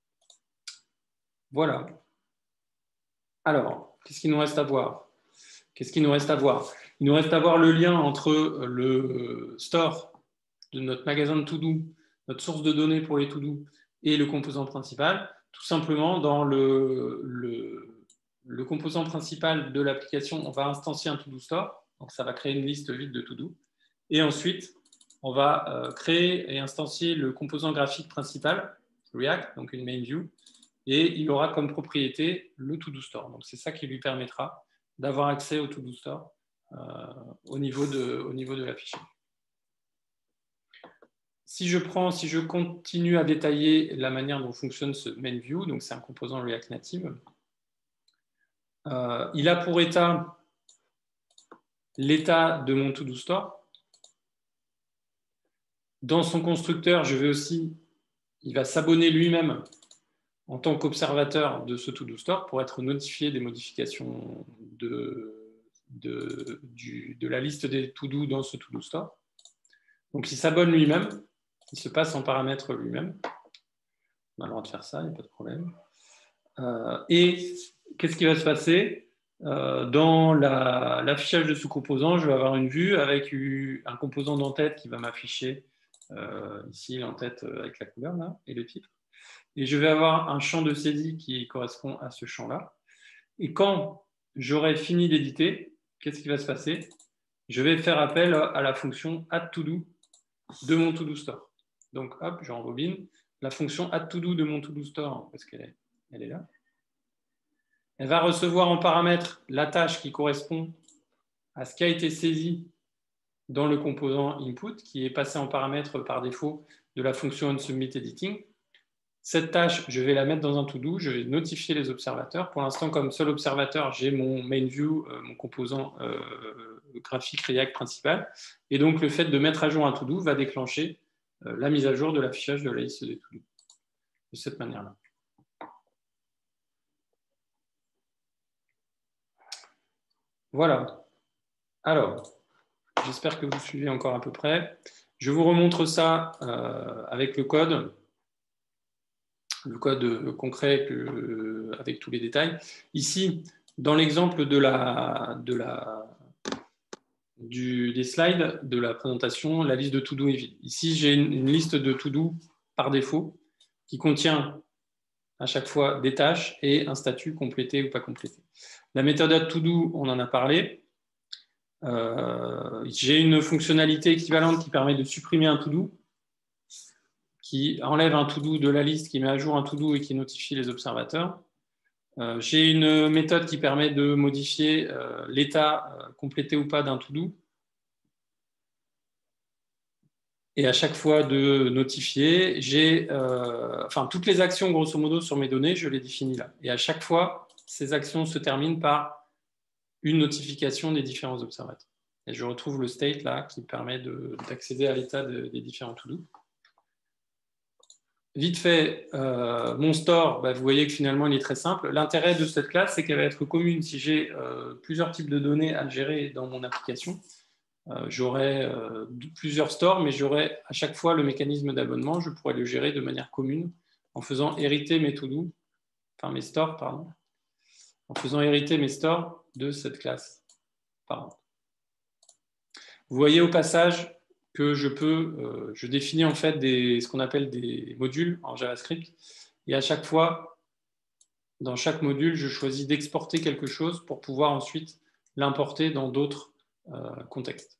Voilà. Alors, qu'est-ce qu'il nous reste à voir? Qu'est-ce qu'il nous reste à voir? Il nous reste à voir le lien entre le store de notre magasin de to-do, notre source de données pour les to-do et le composant principal. Tout simplement, dans le, le, le composant principal de l'application, on va instancier un to-do store. Donc, ça va créer une liste vide de to-do. Et ensuite, on va euh, créer et instancier le composant graphique principal, React, donc une main view, et il aura comme propriété le to-do store. Donc, c'est ça qui lui permettra d'avoir accès au to-do store euh, au niveau de, au niveau de l'affichage. Si je prends, si je continue à détailler la manière dont fonctionne ce main view, donc c'est un composant React Native, euh, il a pour état l'état de mon to-do store. Dans son constructeur, je vais aussi, il va s'abonner lui-même en tant qu'observateur de ce to-do store pour être notifié des modifications de, de, du, de la liste des to-do dans ce to-do store. Donc, il s'abonne lui-même, il se passe en paramètre lui-même. On a le droit de faire ça, il n'y a pas de problème. Euh, et qu'est-ce qui va se passer? euh, Dans l'affichage la, de ce composant, je vais avoir une vue avec un composant d'entête qui va m'afficher euh, ici l'entête avec la couleur là, et le titre. Et je vais avoir un champ de saisie qui correspond à ce champ-là. Et quand j'aurai fini d'éditer, qu'est-ce qui va se passer? Je vais faire appel à la fonction addToDo de mon to-do store. Donc, hop, je rembobine. La fonction addToDo de mon to-do store, parce qu'elle est, elle est là, elle va recevoir en paramètre la tâche qui correspond à ce qui a été saisi dans le composant input, qui est passé en paramètre par défaut de la fonction onSubmitEditing. Cette tâche, je vais la mettre dans un to-do, je vais notifier les observateurs. Pour l'instant, comme seul observateur, j'ai mon main view, euh, mon composant euh, graphique React principal. Et donc, le fait de mettre à jour un to-do va déclencher euh, la mise à jour de l'affichage de la liste des to-do. De cette manière-là. Voilà. Alors, j'espère que vous suivez encore à peu près. Je vous remontre ça euh, avec le code. le code concret que, avec tous les détails. Ici, dans l'exemple de la, de la, du, des slides de la présentation, la liste de to-do est vide. Ici, j'ai une, une liste de to-do par défaut qui contient à chaque fois des tâches et un statut complété ou pas complété. La méthode to-do, on en a parlé. Euh, j'ai une fonctionnalité équivalente qui permet de supprimer un to-do, qui enlève un to-do de la liste, qui met à jour un to-do et qui notifie les observateurs. Euh, j'ai une méthode qui permet de modifier euh, l'état euh, complété ou pas d'un to-do. Et à chaque fois de notifier, j'ai, euh, enfin, toutes les actions, grosso modo, sur mes données, je les définis là. Et à chaque fois, ces actions se terminent par une notification des différents observateurs. Et je retrouve le state là, qui permet d'accéder à l'état de, des différents to-do. Vite fait, euh, mon store, bah, vous voyez que finalement, il est très simple. L'intérêt de cette classe, c'est qu'elle va être commune si j'ai euh, plusieurs types de données à gérer dans mon application. Euh, j'aurai euh, plusieurs stores, mais j'aurai à chaque fois le mécanisme d'abonnement. Je pourrais le gérer de manière commune en faisant hériter mes to-do, enfin mes stores, pardon, en faisant hériter mes stores de cette classe. Pardon. Vous voyez au passage que je peux, euh, je définis en fait des, ce qu'on appelle des modules en JavaScript, et à chaque fois, dans chaque module, je choisis d'exporter quelque chose pour pouvoir ensuite l'importer dans d'autres euh, contextes.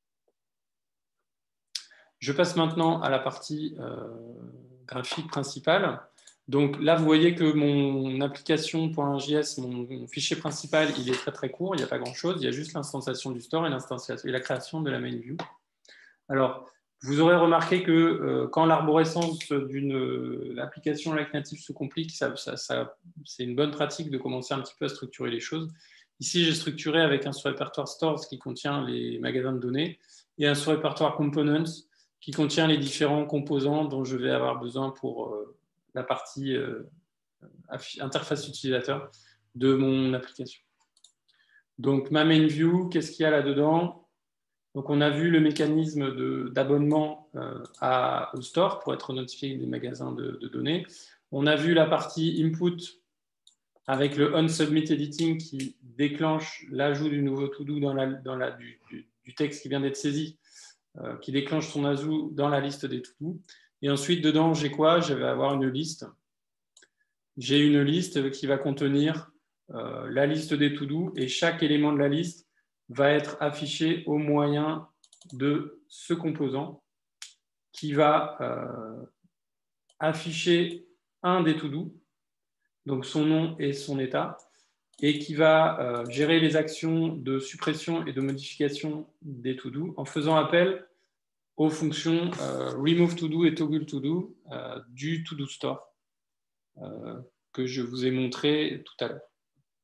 Je passe maintenant à la partie euh, graphique principale. Donc là, vous voyez que mon application.js, mon, mon fichier principal, il est très très court, il n'y a pas grand-chose, il y a juste l'instanciation du store et, et la création de la main view. Alors, vous aurez remarqué que euh, quand l'arborescence d'une euh, application React Native se complique, ça, ça, ça, c'est une bonne pratique de commencer un petit peu à structurer les choses. Ici, j'ai structuré avec un sous-répertoire stores qui contient les magasins de données et un sous-répertoire components qui contient les différents composants dont je vais avoir besoin pour euh, la partie euh, interface utilisateur de mon application. Donc, ma main view, qu'est-ce qu'il y a là-dedans? Donc, on a vu le mécanisme d'abonnement euh, au store pour être notifié des magasins de, de données. On a vu la partie input avec le on-submit editing qui déclenche l'ajout du nouveau to-do dans la, dans la, du, du, du texte qui vient d'être saisi, euh, qui déclenche son ajout dans la liste des to-do. Et ensuite, dedans, j'ai quoi? Je vais avoir une liste. J'ai une liste qui va contenir euh, la liste des to-do et chaque élément de la liste va être affiché au moyen de ce composant qui va euh, afficher un des to-do, donc son nom et son état, et qui va euh, gérer les actions de suppression et de modification des to-do en faisant appel aux fonctions euh, remove to-do et toggle to-do euh, du to-do store euh, que je vous ai montré tout à l'heure.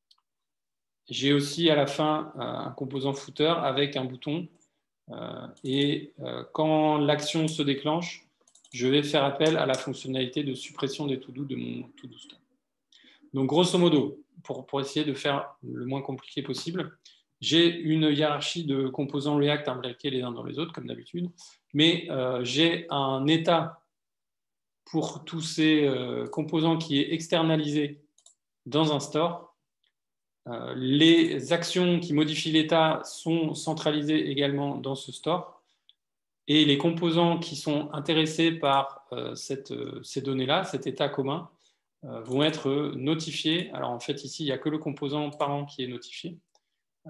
J'ai aussi à la fin euh, un composant footer avec un bouton euh, et euh, quand l'action se déclenche, je vais faire appel à la fonctionnalité de suppression des to-do de mon to-do store. Donc grosso modo, pour, pour essayer de faire le moins compliqué possible, j'ai une hiérarchie de composants React imbriqués les uns dans les autres, comme d'habitude, mais euh, j'ai un état pour tous ces euh, composants qui est externalisé dans un store. Euh, les actions qui modifient l'état sont centralisées également dans ce store. Et les composants qui sont intéressés par euh, cette, euh, ces données-là, cet état commun, euh, vont être notifiés. Alors en fait, ici, il n'y a que le composant parent qui est notifié. Euh,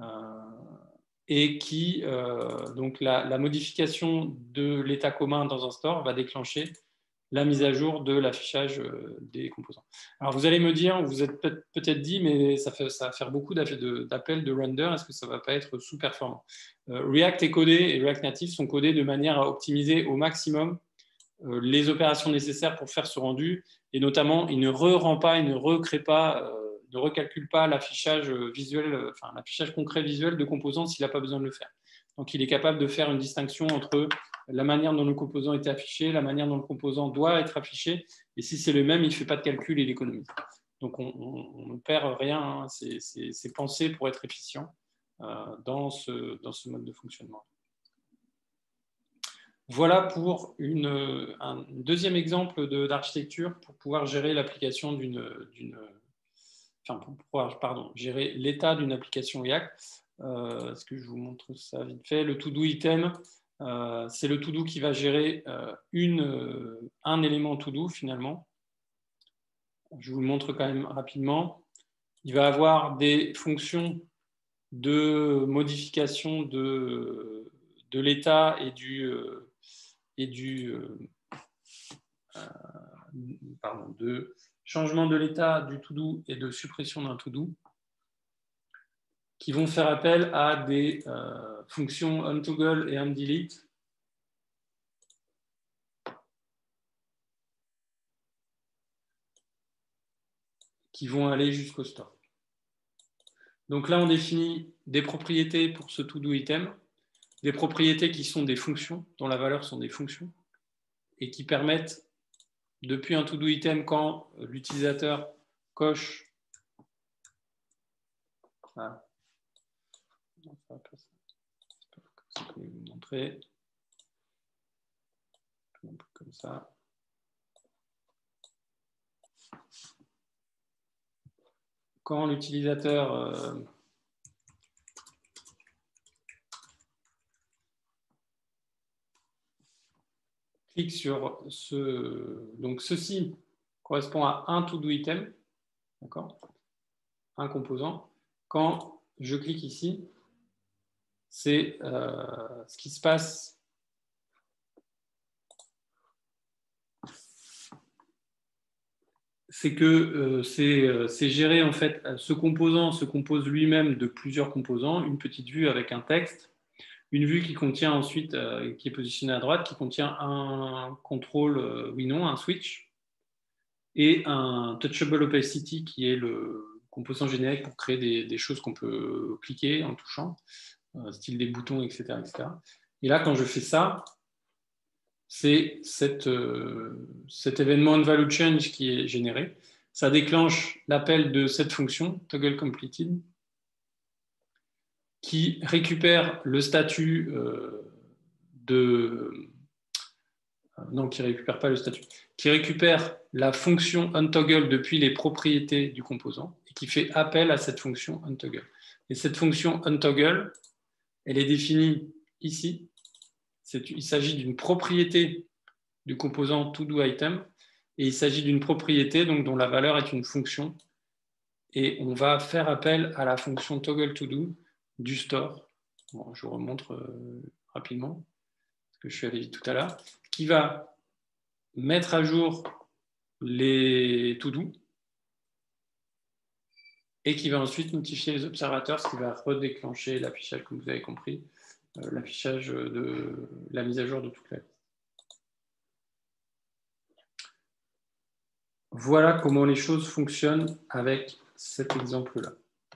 et qui, euh, donc la, la modification de l'état commun dans un store va déclencher la mise à jour de l'affichage des composants. Alors vous allez me dire, vous vous êtes peut-être dit, mais ça, fait, ça va faire beaucoup d'appels de, de render, est-ce que ça ne va pas être sous-performant? euh, React est codé et React Native sont codés de manière à optimiser au maximum euh, les opérations nécessaires pour faire ce rendu, et notamment, il ne re-rend pas, il ne recrée pas, euh, ne recalcule pas l'affichage visuel, enfin l'affichage concret visuel de composants s'il n'a pas besoin de le faire. Donc, il est capable de faire une distinction entre la manière dont le composant est affiché, la manière dont le composant doit être affiché, et si c'est le même, il ne fait pas de calcul et l'économise. Donc, on, on, on ne perd rien, hein. C'est pensé pour être efficient euh, dans, ce, dans ce mode de fonctionnement. Voilà pour une, un deuxième exemple d'architecture pour pouvoir gérer l'application d'une, d'une, enfin pour pouvoir, pardon, gérer l'état d'une application React. Euh, est-ce que je vous montre ça vite fait? Le to-do item, euh, c'est le to-do qui va gérer euh, une, euh, un élément to-do finalement. Je vous le montre quand même rapidement. Il va avoir des fonctions de modification de, de l'état et du, euh, et du euh, pardon, de changement de l'état du to-do et de suppression d'un to-do qui vont faire appel à des euh, fonctions onToggle et onDelete qui vont aller jusqu'au store. Donc là, on définit des propriétés pour ce to-do item, des propriétés qui sont des fonctions, dont la valeur sont des fonctions, et qui permettent, depuis un to-do item, quand l'utilisateur coche, voilà. Vous montrer comme ça. Quand l'utilisateur euh, clique sur ce, donc ceci correspond à un to-do item, d'accord, un composant. Quand je clique ici, c'est euh, ce qui se passe. C'est que euh, c'est géré, en fait, ce composant se compose lui-même de plusieurs composants, une petite vue avec un texte, une vue qui contient ensuite, euh, qui est positionnée à droite, qui contient un contrôle, euh, oui, non, un switch, et un touchable opacity qui est le composant générique pour créer des, des choses qu'on peut cliquer en touchant, euh, style des boutons, et cetera, et cetera. Et là, quand je fais ça, c'est euh, cet événement onValue change qui est généré. Ça déclenche l'appel de cette fonction, toggle completed, qui récupère le statut euh, de... Non, qui ne récupère pas le statut. Qui récupère la fonction onToggle depuis les propriétés du composant et qui fait appel à cette fonction onToggle. Et cette fonction onToggle, elle est définie ici. Il s'agit d'une propriété du composant ToDoItem et il s'agit d'une propriété donc, dont la valeur est une fonction. Et on va faire appel à la fonction toggleToDo du store. Bon, je vous remontre euh, rapidement, parce que je suis allé vite tout à l'heure, qui va mettre à jour les to-do et qui va ensuite notifier les observateurs, ce qui va redéclencher l'affichage, comme vous avez compris, euh, l'affichage de la mise à jour de toute la liste. Voilà comment les choses fonctionnent avec cet exemple-là.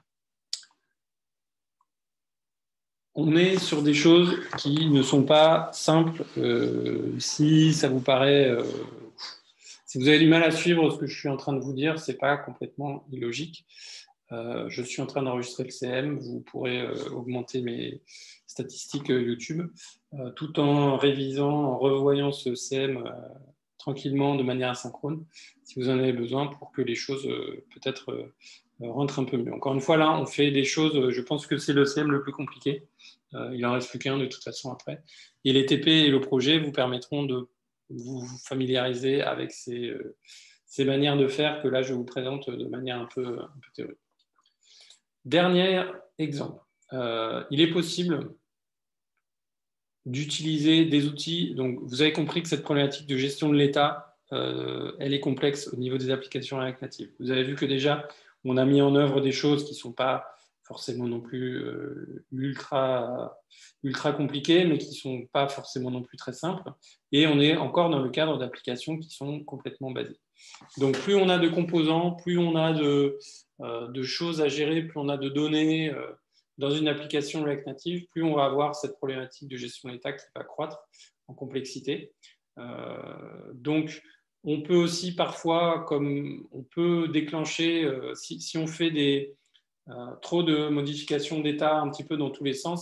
On est sur des choses qui ne sont pas simples. Euh, si ça vous paraît... Euh, si vous avez du mal à suivre ce que je suis en train de vous dire, ce n'est pas complètement illogique. Euh, je suis en train d'enregistrer le C M. Vous pourrez euh, augmenter mes statistiques euh, YouTube euh, tout en révisant, en revoyant ce C M euh, tranquillement de manière asynchrone, si vous en avez besoin, pour que les choses euh, peut-être euh, rentrent un peu mieux. Encore une fois, là, on fait des choses, je pense que c'est le C M le plus compliqué. Euh, il n'en reste plus qu'un de toute façon après. Et les T P et le projet vous permettront de vous familiariser avec ces, euh, ces manières de faire que là, je vous présente de manière un peu, un peu théorique. Dernier exemple. Euh, il est possible d'utiliser des outils. Donc, vous avez compris que cette problématique de gestion de l'état, euh, elle est complexe au niveau des applications React Native. Vous avez vu que déjà, on a mis en œuvre des choses qui ne sont pas forcément non plus euh, ultra, ultra compliquées, mais qui ne sont pas forcément non plus très simples. Et on est encore dans le cadre d'applications qui sont complètement basiques. Donc, plus on a de composants, plus on a de, euh, de choses à gérer, plus on a de données euh, dans une application React Native, plus on va avoir cette problématique de gestion d'état qui va croître en complexité. Euh, donc, on peut aussi parfois, comme on peut déclencher, euh, si, si on fait des, euh, trop de modifications d'état un petit peu dans tous les sens,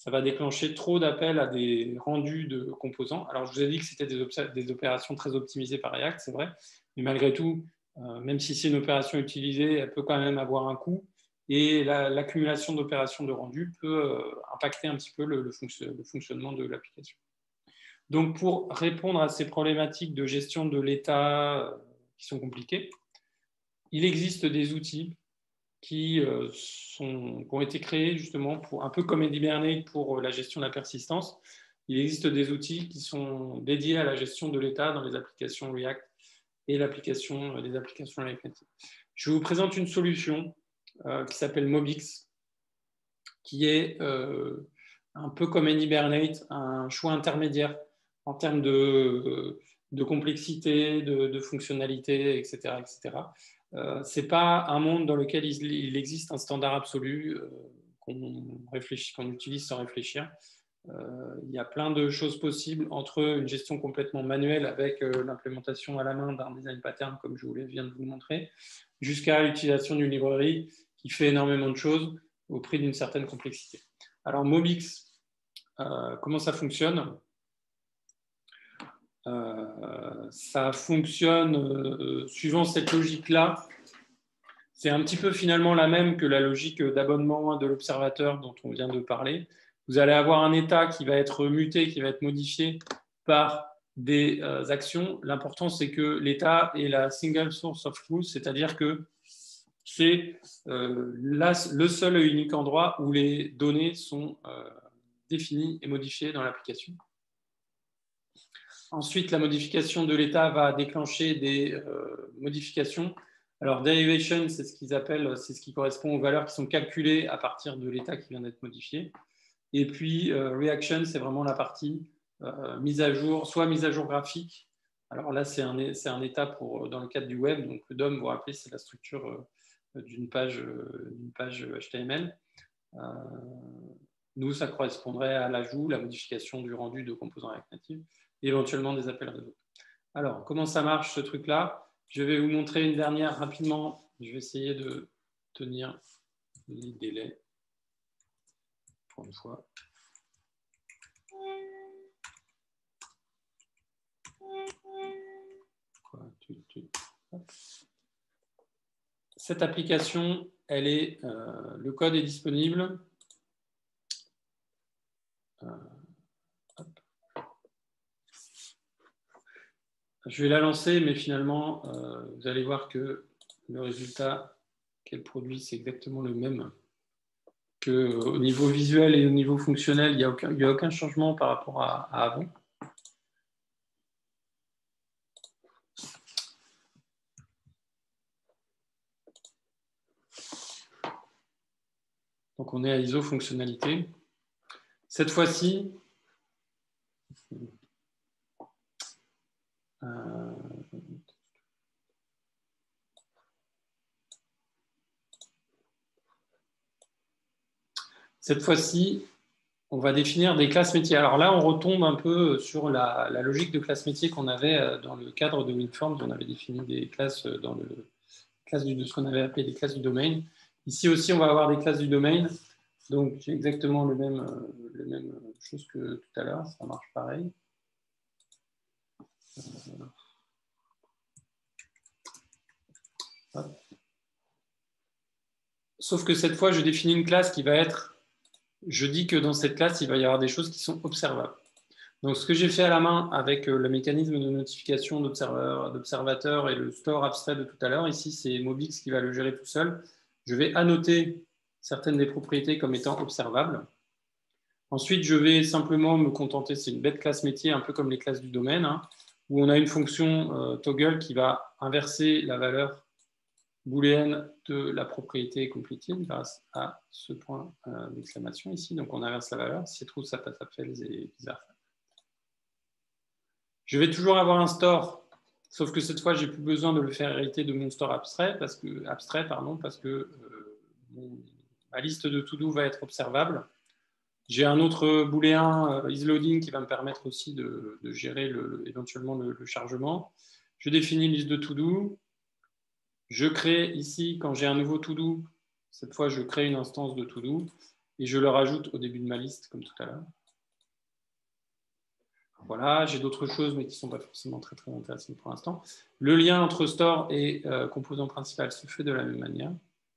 ça va déclencher trop d'appels à des rendus de composants. Alors, je vous ai dit que c'était des, des opérations très optimisées par React, c'est vrai, mais malgré tout, euh, même si c'est une opération utilisée, elle peut quand même avoir un coût, et l'accumulation la, d'opérations de rendu peut euh, impacter un petit peu le, le, fonction, le fonctionnement de l'application. Donc, pour répondre à ces problématiques de gestion de l'état euh, qui sont compliquées, il existe des outils qui, euh, sont, qui ont été créés justement pour, un peu comme Hibernate pour la gestion de la persistance. Il existe des outils qui sont dédiés à la gestion de l'état dans les applications React et l'application, les applications React Native. Je vous présente une solution euh, qui s'appelle Mobix, qui est euh, un peu comme Hibernate, un choix intermédiaire en termes de, de complexité, de, de fonctionnalité, et cetera, et cetera. Euh, ce n'est pas un monde dans lequel il, il existe un standard absolu euh, qu'on qu'on utilise sans réfléchir. Euh, il y a plein de choses possibles entre une gestion complètement manuelle avec euh, l'implémentation à la main d'un design pattern, comme je viens de vous le montrer, jusqu'à l'utilisation d'une librairie qui fait énormément de choses au prix d'une certaine complexité. Alors, Mobix, euh, comment ça fonctionne ? Euh, ça fonctionne euh, suivant cette logique-là. C'est un petit peu finalement la même que la logique d'abonnement de l'observateur dont on vient de parler. Vous allez avoir un état qui va être muté, qui va être modifié par des euh, actions. L'important, c'est que l'état est la single source of truth, c'est-à-dire que c'est euh, le seul et unique endroit où les données sont euh, définies et modifiées dans l'application. Ensuite, la modification de l'état va déclencher des euh, modifications. Alors, derivation, c'est ce qu'ils appellent, c'est ce qui correspond aux valeurs qui sont calculées à partir de l'état qui vient d'être modifié. Et puis, euh, reaction, c'est vraiment la partie euh, mise à jour, soit mise à jour graphique. Alors là, c'est un, un état pour, dans le cadre du web. Donc, le D O M, vous vous rappelez, c'est la structure euh, d'une page, euh, d'une page H T M L. Euh, nous, ça correspondrait à l'ajout, la modification du rendu de composants React Native, et éventuellement des appels réseau. Alors, comment ça marche ce truc-là? Je vais vous montrer une dernière rapidement. Je vais essayer de tenir les délais pour une fois. Cette application, elle est, euh, le code est disponible. Euh, Je vais la lancer, mais finalement, euh, vous allez voir que le résultat qu'elle produit, c'est exactement le même. Que, euh, au niveau visuel et au niveau fonctionnel, il n'y a, a aucun changement par rapport à, à avant. Donc, on est à I S O fonctionnalité. Cette fois-ci, euh, cette fois-ci, on va définir des classes métiers. Alors là, on retombe un peu sur la, la logique de classe métier qu'on avait dans le cadre de WinForms. On avait défini des classes dans le classe du, de ce qu'on avait appelé des classes du domaine. Ici aussi, on va avoir des classes du domaine. Donc, c'est exactement le même, euh, le même chose que tout à l'heure. Ça marche pareil. Euh, Sauf que cette fois, je définis une classe qui va être... Je dis que dans cette classe, il va y avoir des choses qui sont observables. Donc, ce que j'ai fait à la main avec le mécanisme de notification d'observateur et le store abstrait de tout à l'heure, ici, c'est Mobix qui va le gérer tout seul. Je vais annoter certaines des propriétés comme étant observables. Ensuite, je vais simplement me contenter, c'est une bête classe métier, un peu comme les classes du domaine, hein, où on a une fonction euh, toggle qui va inverser la valeur booléenne de la propriété completed grâce à ce point euh, d'exclamation ici. Donc, on inverse la valeur. Si c'est true, ça passe à false et vice-versa. Je vais toujours avoir un store, sauf que cette fois, je n'ai plus besoin de le faire hériter de mon store abstrait, parce que, abstrait, pardon, parce que euh, mon, ma liste de to-do va être observable. J'ai un autre booléen euh, isLoading qui va me permettre aussi de, de gérer le, éventuellement le, le chargement. Je définis une liste de to-do. Je crée ici, quand j'ai un nouveau to-do, cette fois, je crée une instance de to-do. et je le rajoute au début de ma liste, comme tout à l'heure. Voilà, j'ai d'autres choses, mais qui ne sont pas forcément très, très intéressantes pour l'instant. Le lien entre store et euh, composant principal se fait de la même manière.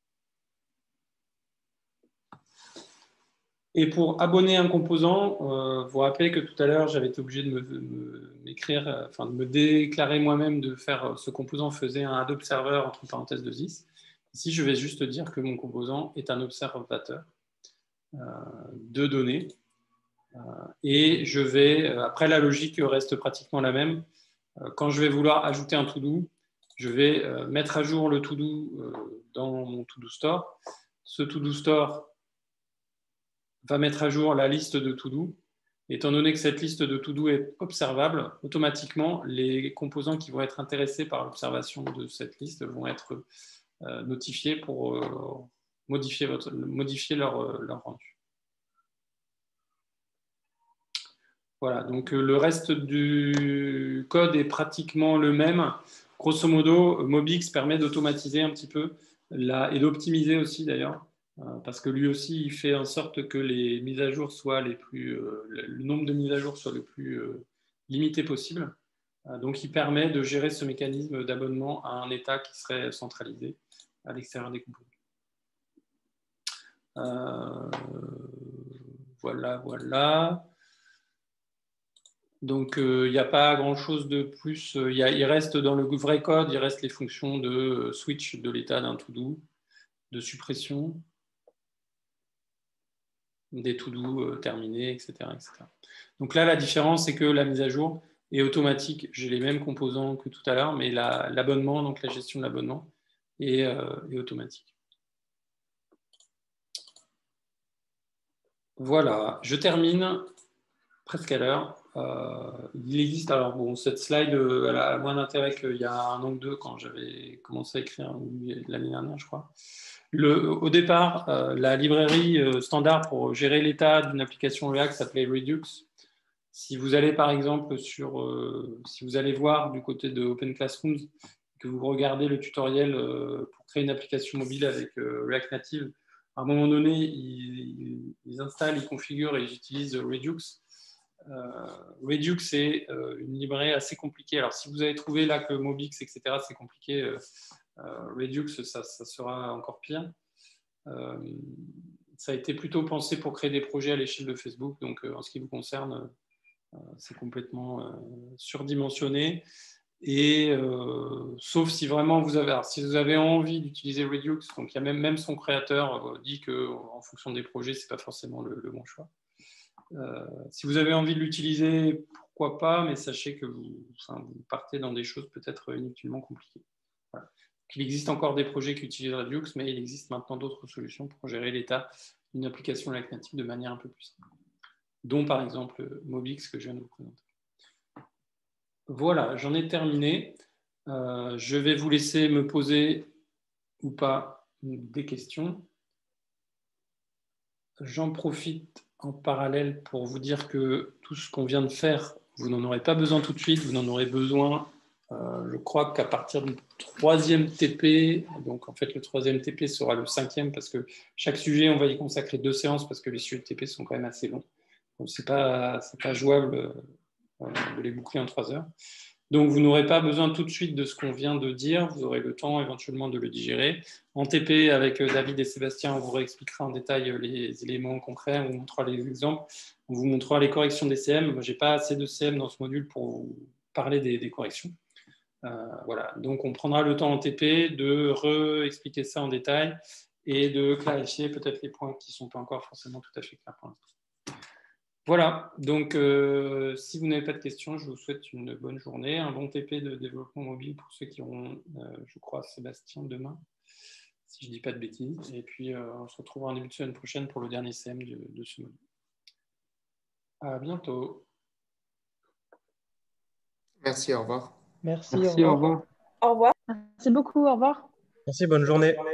Et pour abonner un composant, euh, vous vous rappelez que tout à l'heure, j'avais été obligé de me, me, m'écrire, euh, enfin, de me déclarer moi-même de faire euh, ce composant faisait un add observer entre parenthèses de this. Ici, je vais juste dire que mon composant est un observateur euh, de données. Euh, et je vais, euh, après la logique reste pratiquement la même. Euh, quand je vais vouloir ajouter un to-do, je vais euh, mettre à jour le to-do euh, dans mon to-do store. Ce to-do store va mettre à jour la liste de to-do. Étant donné que cette liste de to-do est observable, automatiquement, les composants qui vont être intéressés par l'observation de cette liste vont être euh, notifiés pour euh, modifier, votre, modifier leur, leur rendu. Voilà, donc euh, le reste du code est pratiquement le même. Grosso modo, Mobix permet d'automatiser un petit peu la, et d'optimiser aussi d'ailleurs, parce que lui aussi, il fait en sorte que les mises à jour soient les plus, euh, le nombre de mises à jour soit le plus euh, limité possible. Euh, donc, il permet de gérer ce mécanisme d'abonnement à un état qui serait centralisé à l'extérieur des composants. Euh, voilà, voilà. Donc, il euh, n'y a pas grand-chose de plus. Y a, il reste dans le vrai code, il reste les fonctions de switch de l'état d'un to-do, de suppression des to-do euh, terminés, et cetera, et cetera. Donc là, la différence, c'est que la mise à jour est automatique. J'ai les mêmes composants que tout à l'heure, mais l'abonnement, la, donc la gestion de l'abonnement, est, euh, est automatique. Voilà, je termine presque à l'heure. Euh, il existe, alors bon, cette slide, euh, elle a moins d'intérêt qu'il y a un an ou deux quand j'avais commencé à écrire, l'année dernière, je crois. Le, au départ, euh, la librairie euh, standard pour gérer l'état d'une application React s'appelait Redux. Si vous allez par exemple sur, euh, si vous allez voir du côté de Open Classrooms, que vous regardez le tutoriel euh, pour créer une application mobile avec euh, React Native, à un moment donné, ils, ils installent, ils configurent et ils utilisent Redux. Euh, Redux est euh, une librairie assez compliquée. Alors, si vous avez trouvé là que Mobix, et cetera, c'est compliqué, euh, euh, Redux, ça, ça sera encore pire. Euh, ça a été plutôt pensé pour créer des projets à l'échelle de Facebook. Donc, euh, en ce qui vous concerne, euh, c'est complètement euh, surdimensionné. Et euh, sauf si vraiment vous avez, alors, si vous avez envie d'utiliser Redux, donc il y a même, même son créateur euh, dit que en fonction des projets, c'est pas forcément le, le bon choix. Euh, si vous avez envie de l'utiliser, pourquoi pas, mais sachez que vous, enfin, vous partez dans des choses peut-être inutilement compliquées. Voilà. Il existe encore des projets qui utilisent Redux, mais il existe maintenant d'autres solutions pour gérer l'état d'une application React Native de manière un peu plus simple, dont par exemple Mobix que je viens de vous présenter. Voilà, j'en ai terminé. Euh, je vais vous laisser me poser ou pas des questions. J'en profite en parallèle pour vous dire que tout ce qu'on vient de faire, vous n'en aurez pas besoin tout de suite, vous n'en aurez besoin, euh, je crois qu'à partir du troisième T P, donc en fait le troisième T P sera le cinquième parce que chaque sujet, on va y consacrer deux séances parce que les sujets de T P sont quand même assez longs. Donc c'est pas, c'est pas jouable euh, de les boucler en trois heures. Donc, vous n'aurez pas besoin tout de suite de ce qu'on vient de dire. Vous aurez le temps éventuellement de le digérer. En T P, avec David et Sébastien, on vous réexpliquera en détail les éléments concrets. On vous montrera les exemples. On vous montrera les corrections des C M. Moi, je n'ai pas assez de C M dans ce module pour vous parler des, des corrections. Euh, voilà. Donc, on prendra le temps en T P de réexpliquer ça en détail et de clarifier peut-être les points qui ne sont pas encore forcément tout à fait clairs pour l'instant. Voilà, donc euh, si vous n'avez pas de questions, je vous souhaite une bonne journée, un bon T P de développement mobile pour ceux qui auront, euh, je crois, Sébastien demain, si je ne dis pas de bêtises. Et puis, euh, on se retrouvera en début de semaine prochaine pour le dernier C M de, de ce module. À bientôt. Merci, au revoir. Merci, Merci, au au revoir. revoir. Au revoir. Merci beaucoup, au revoir. Merci, bonne journée.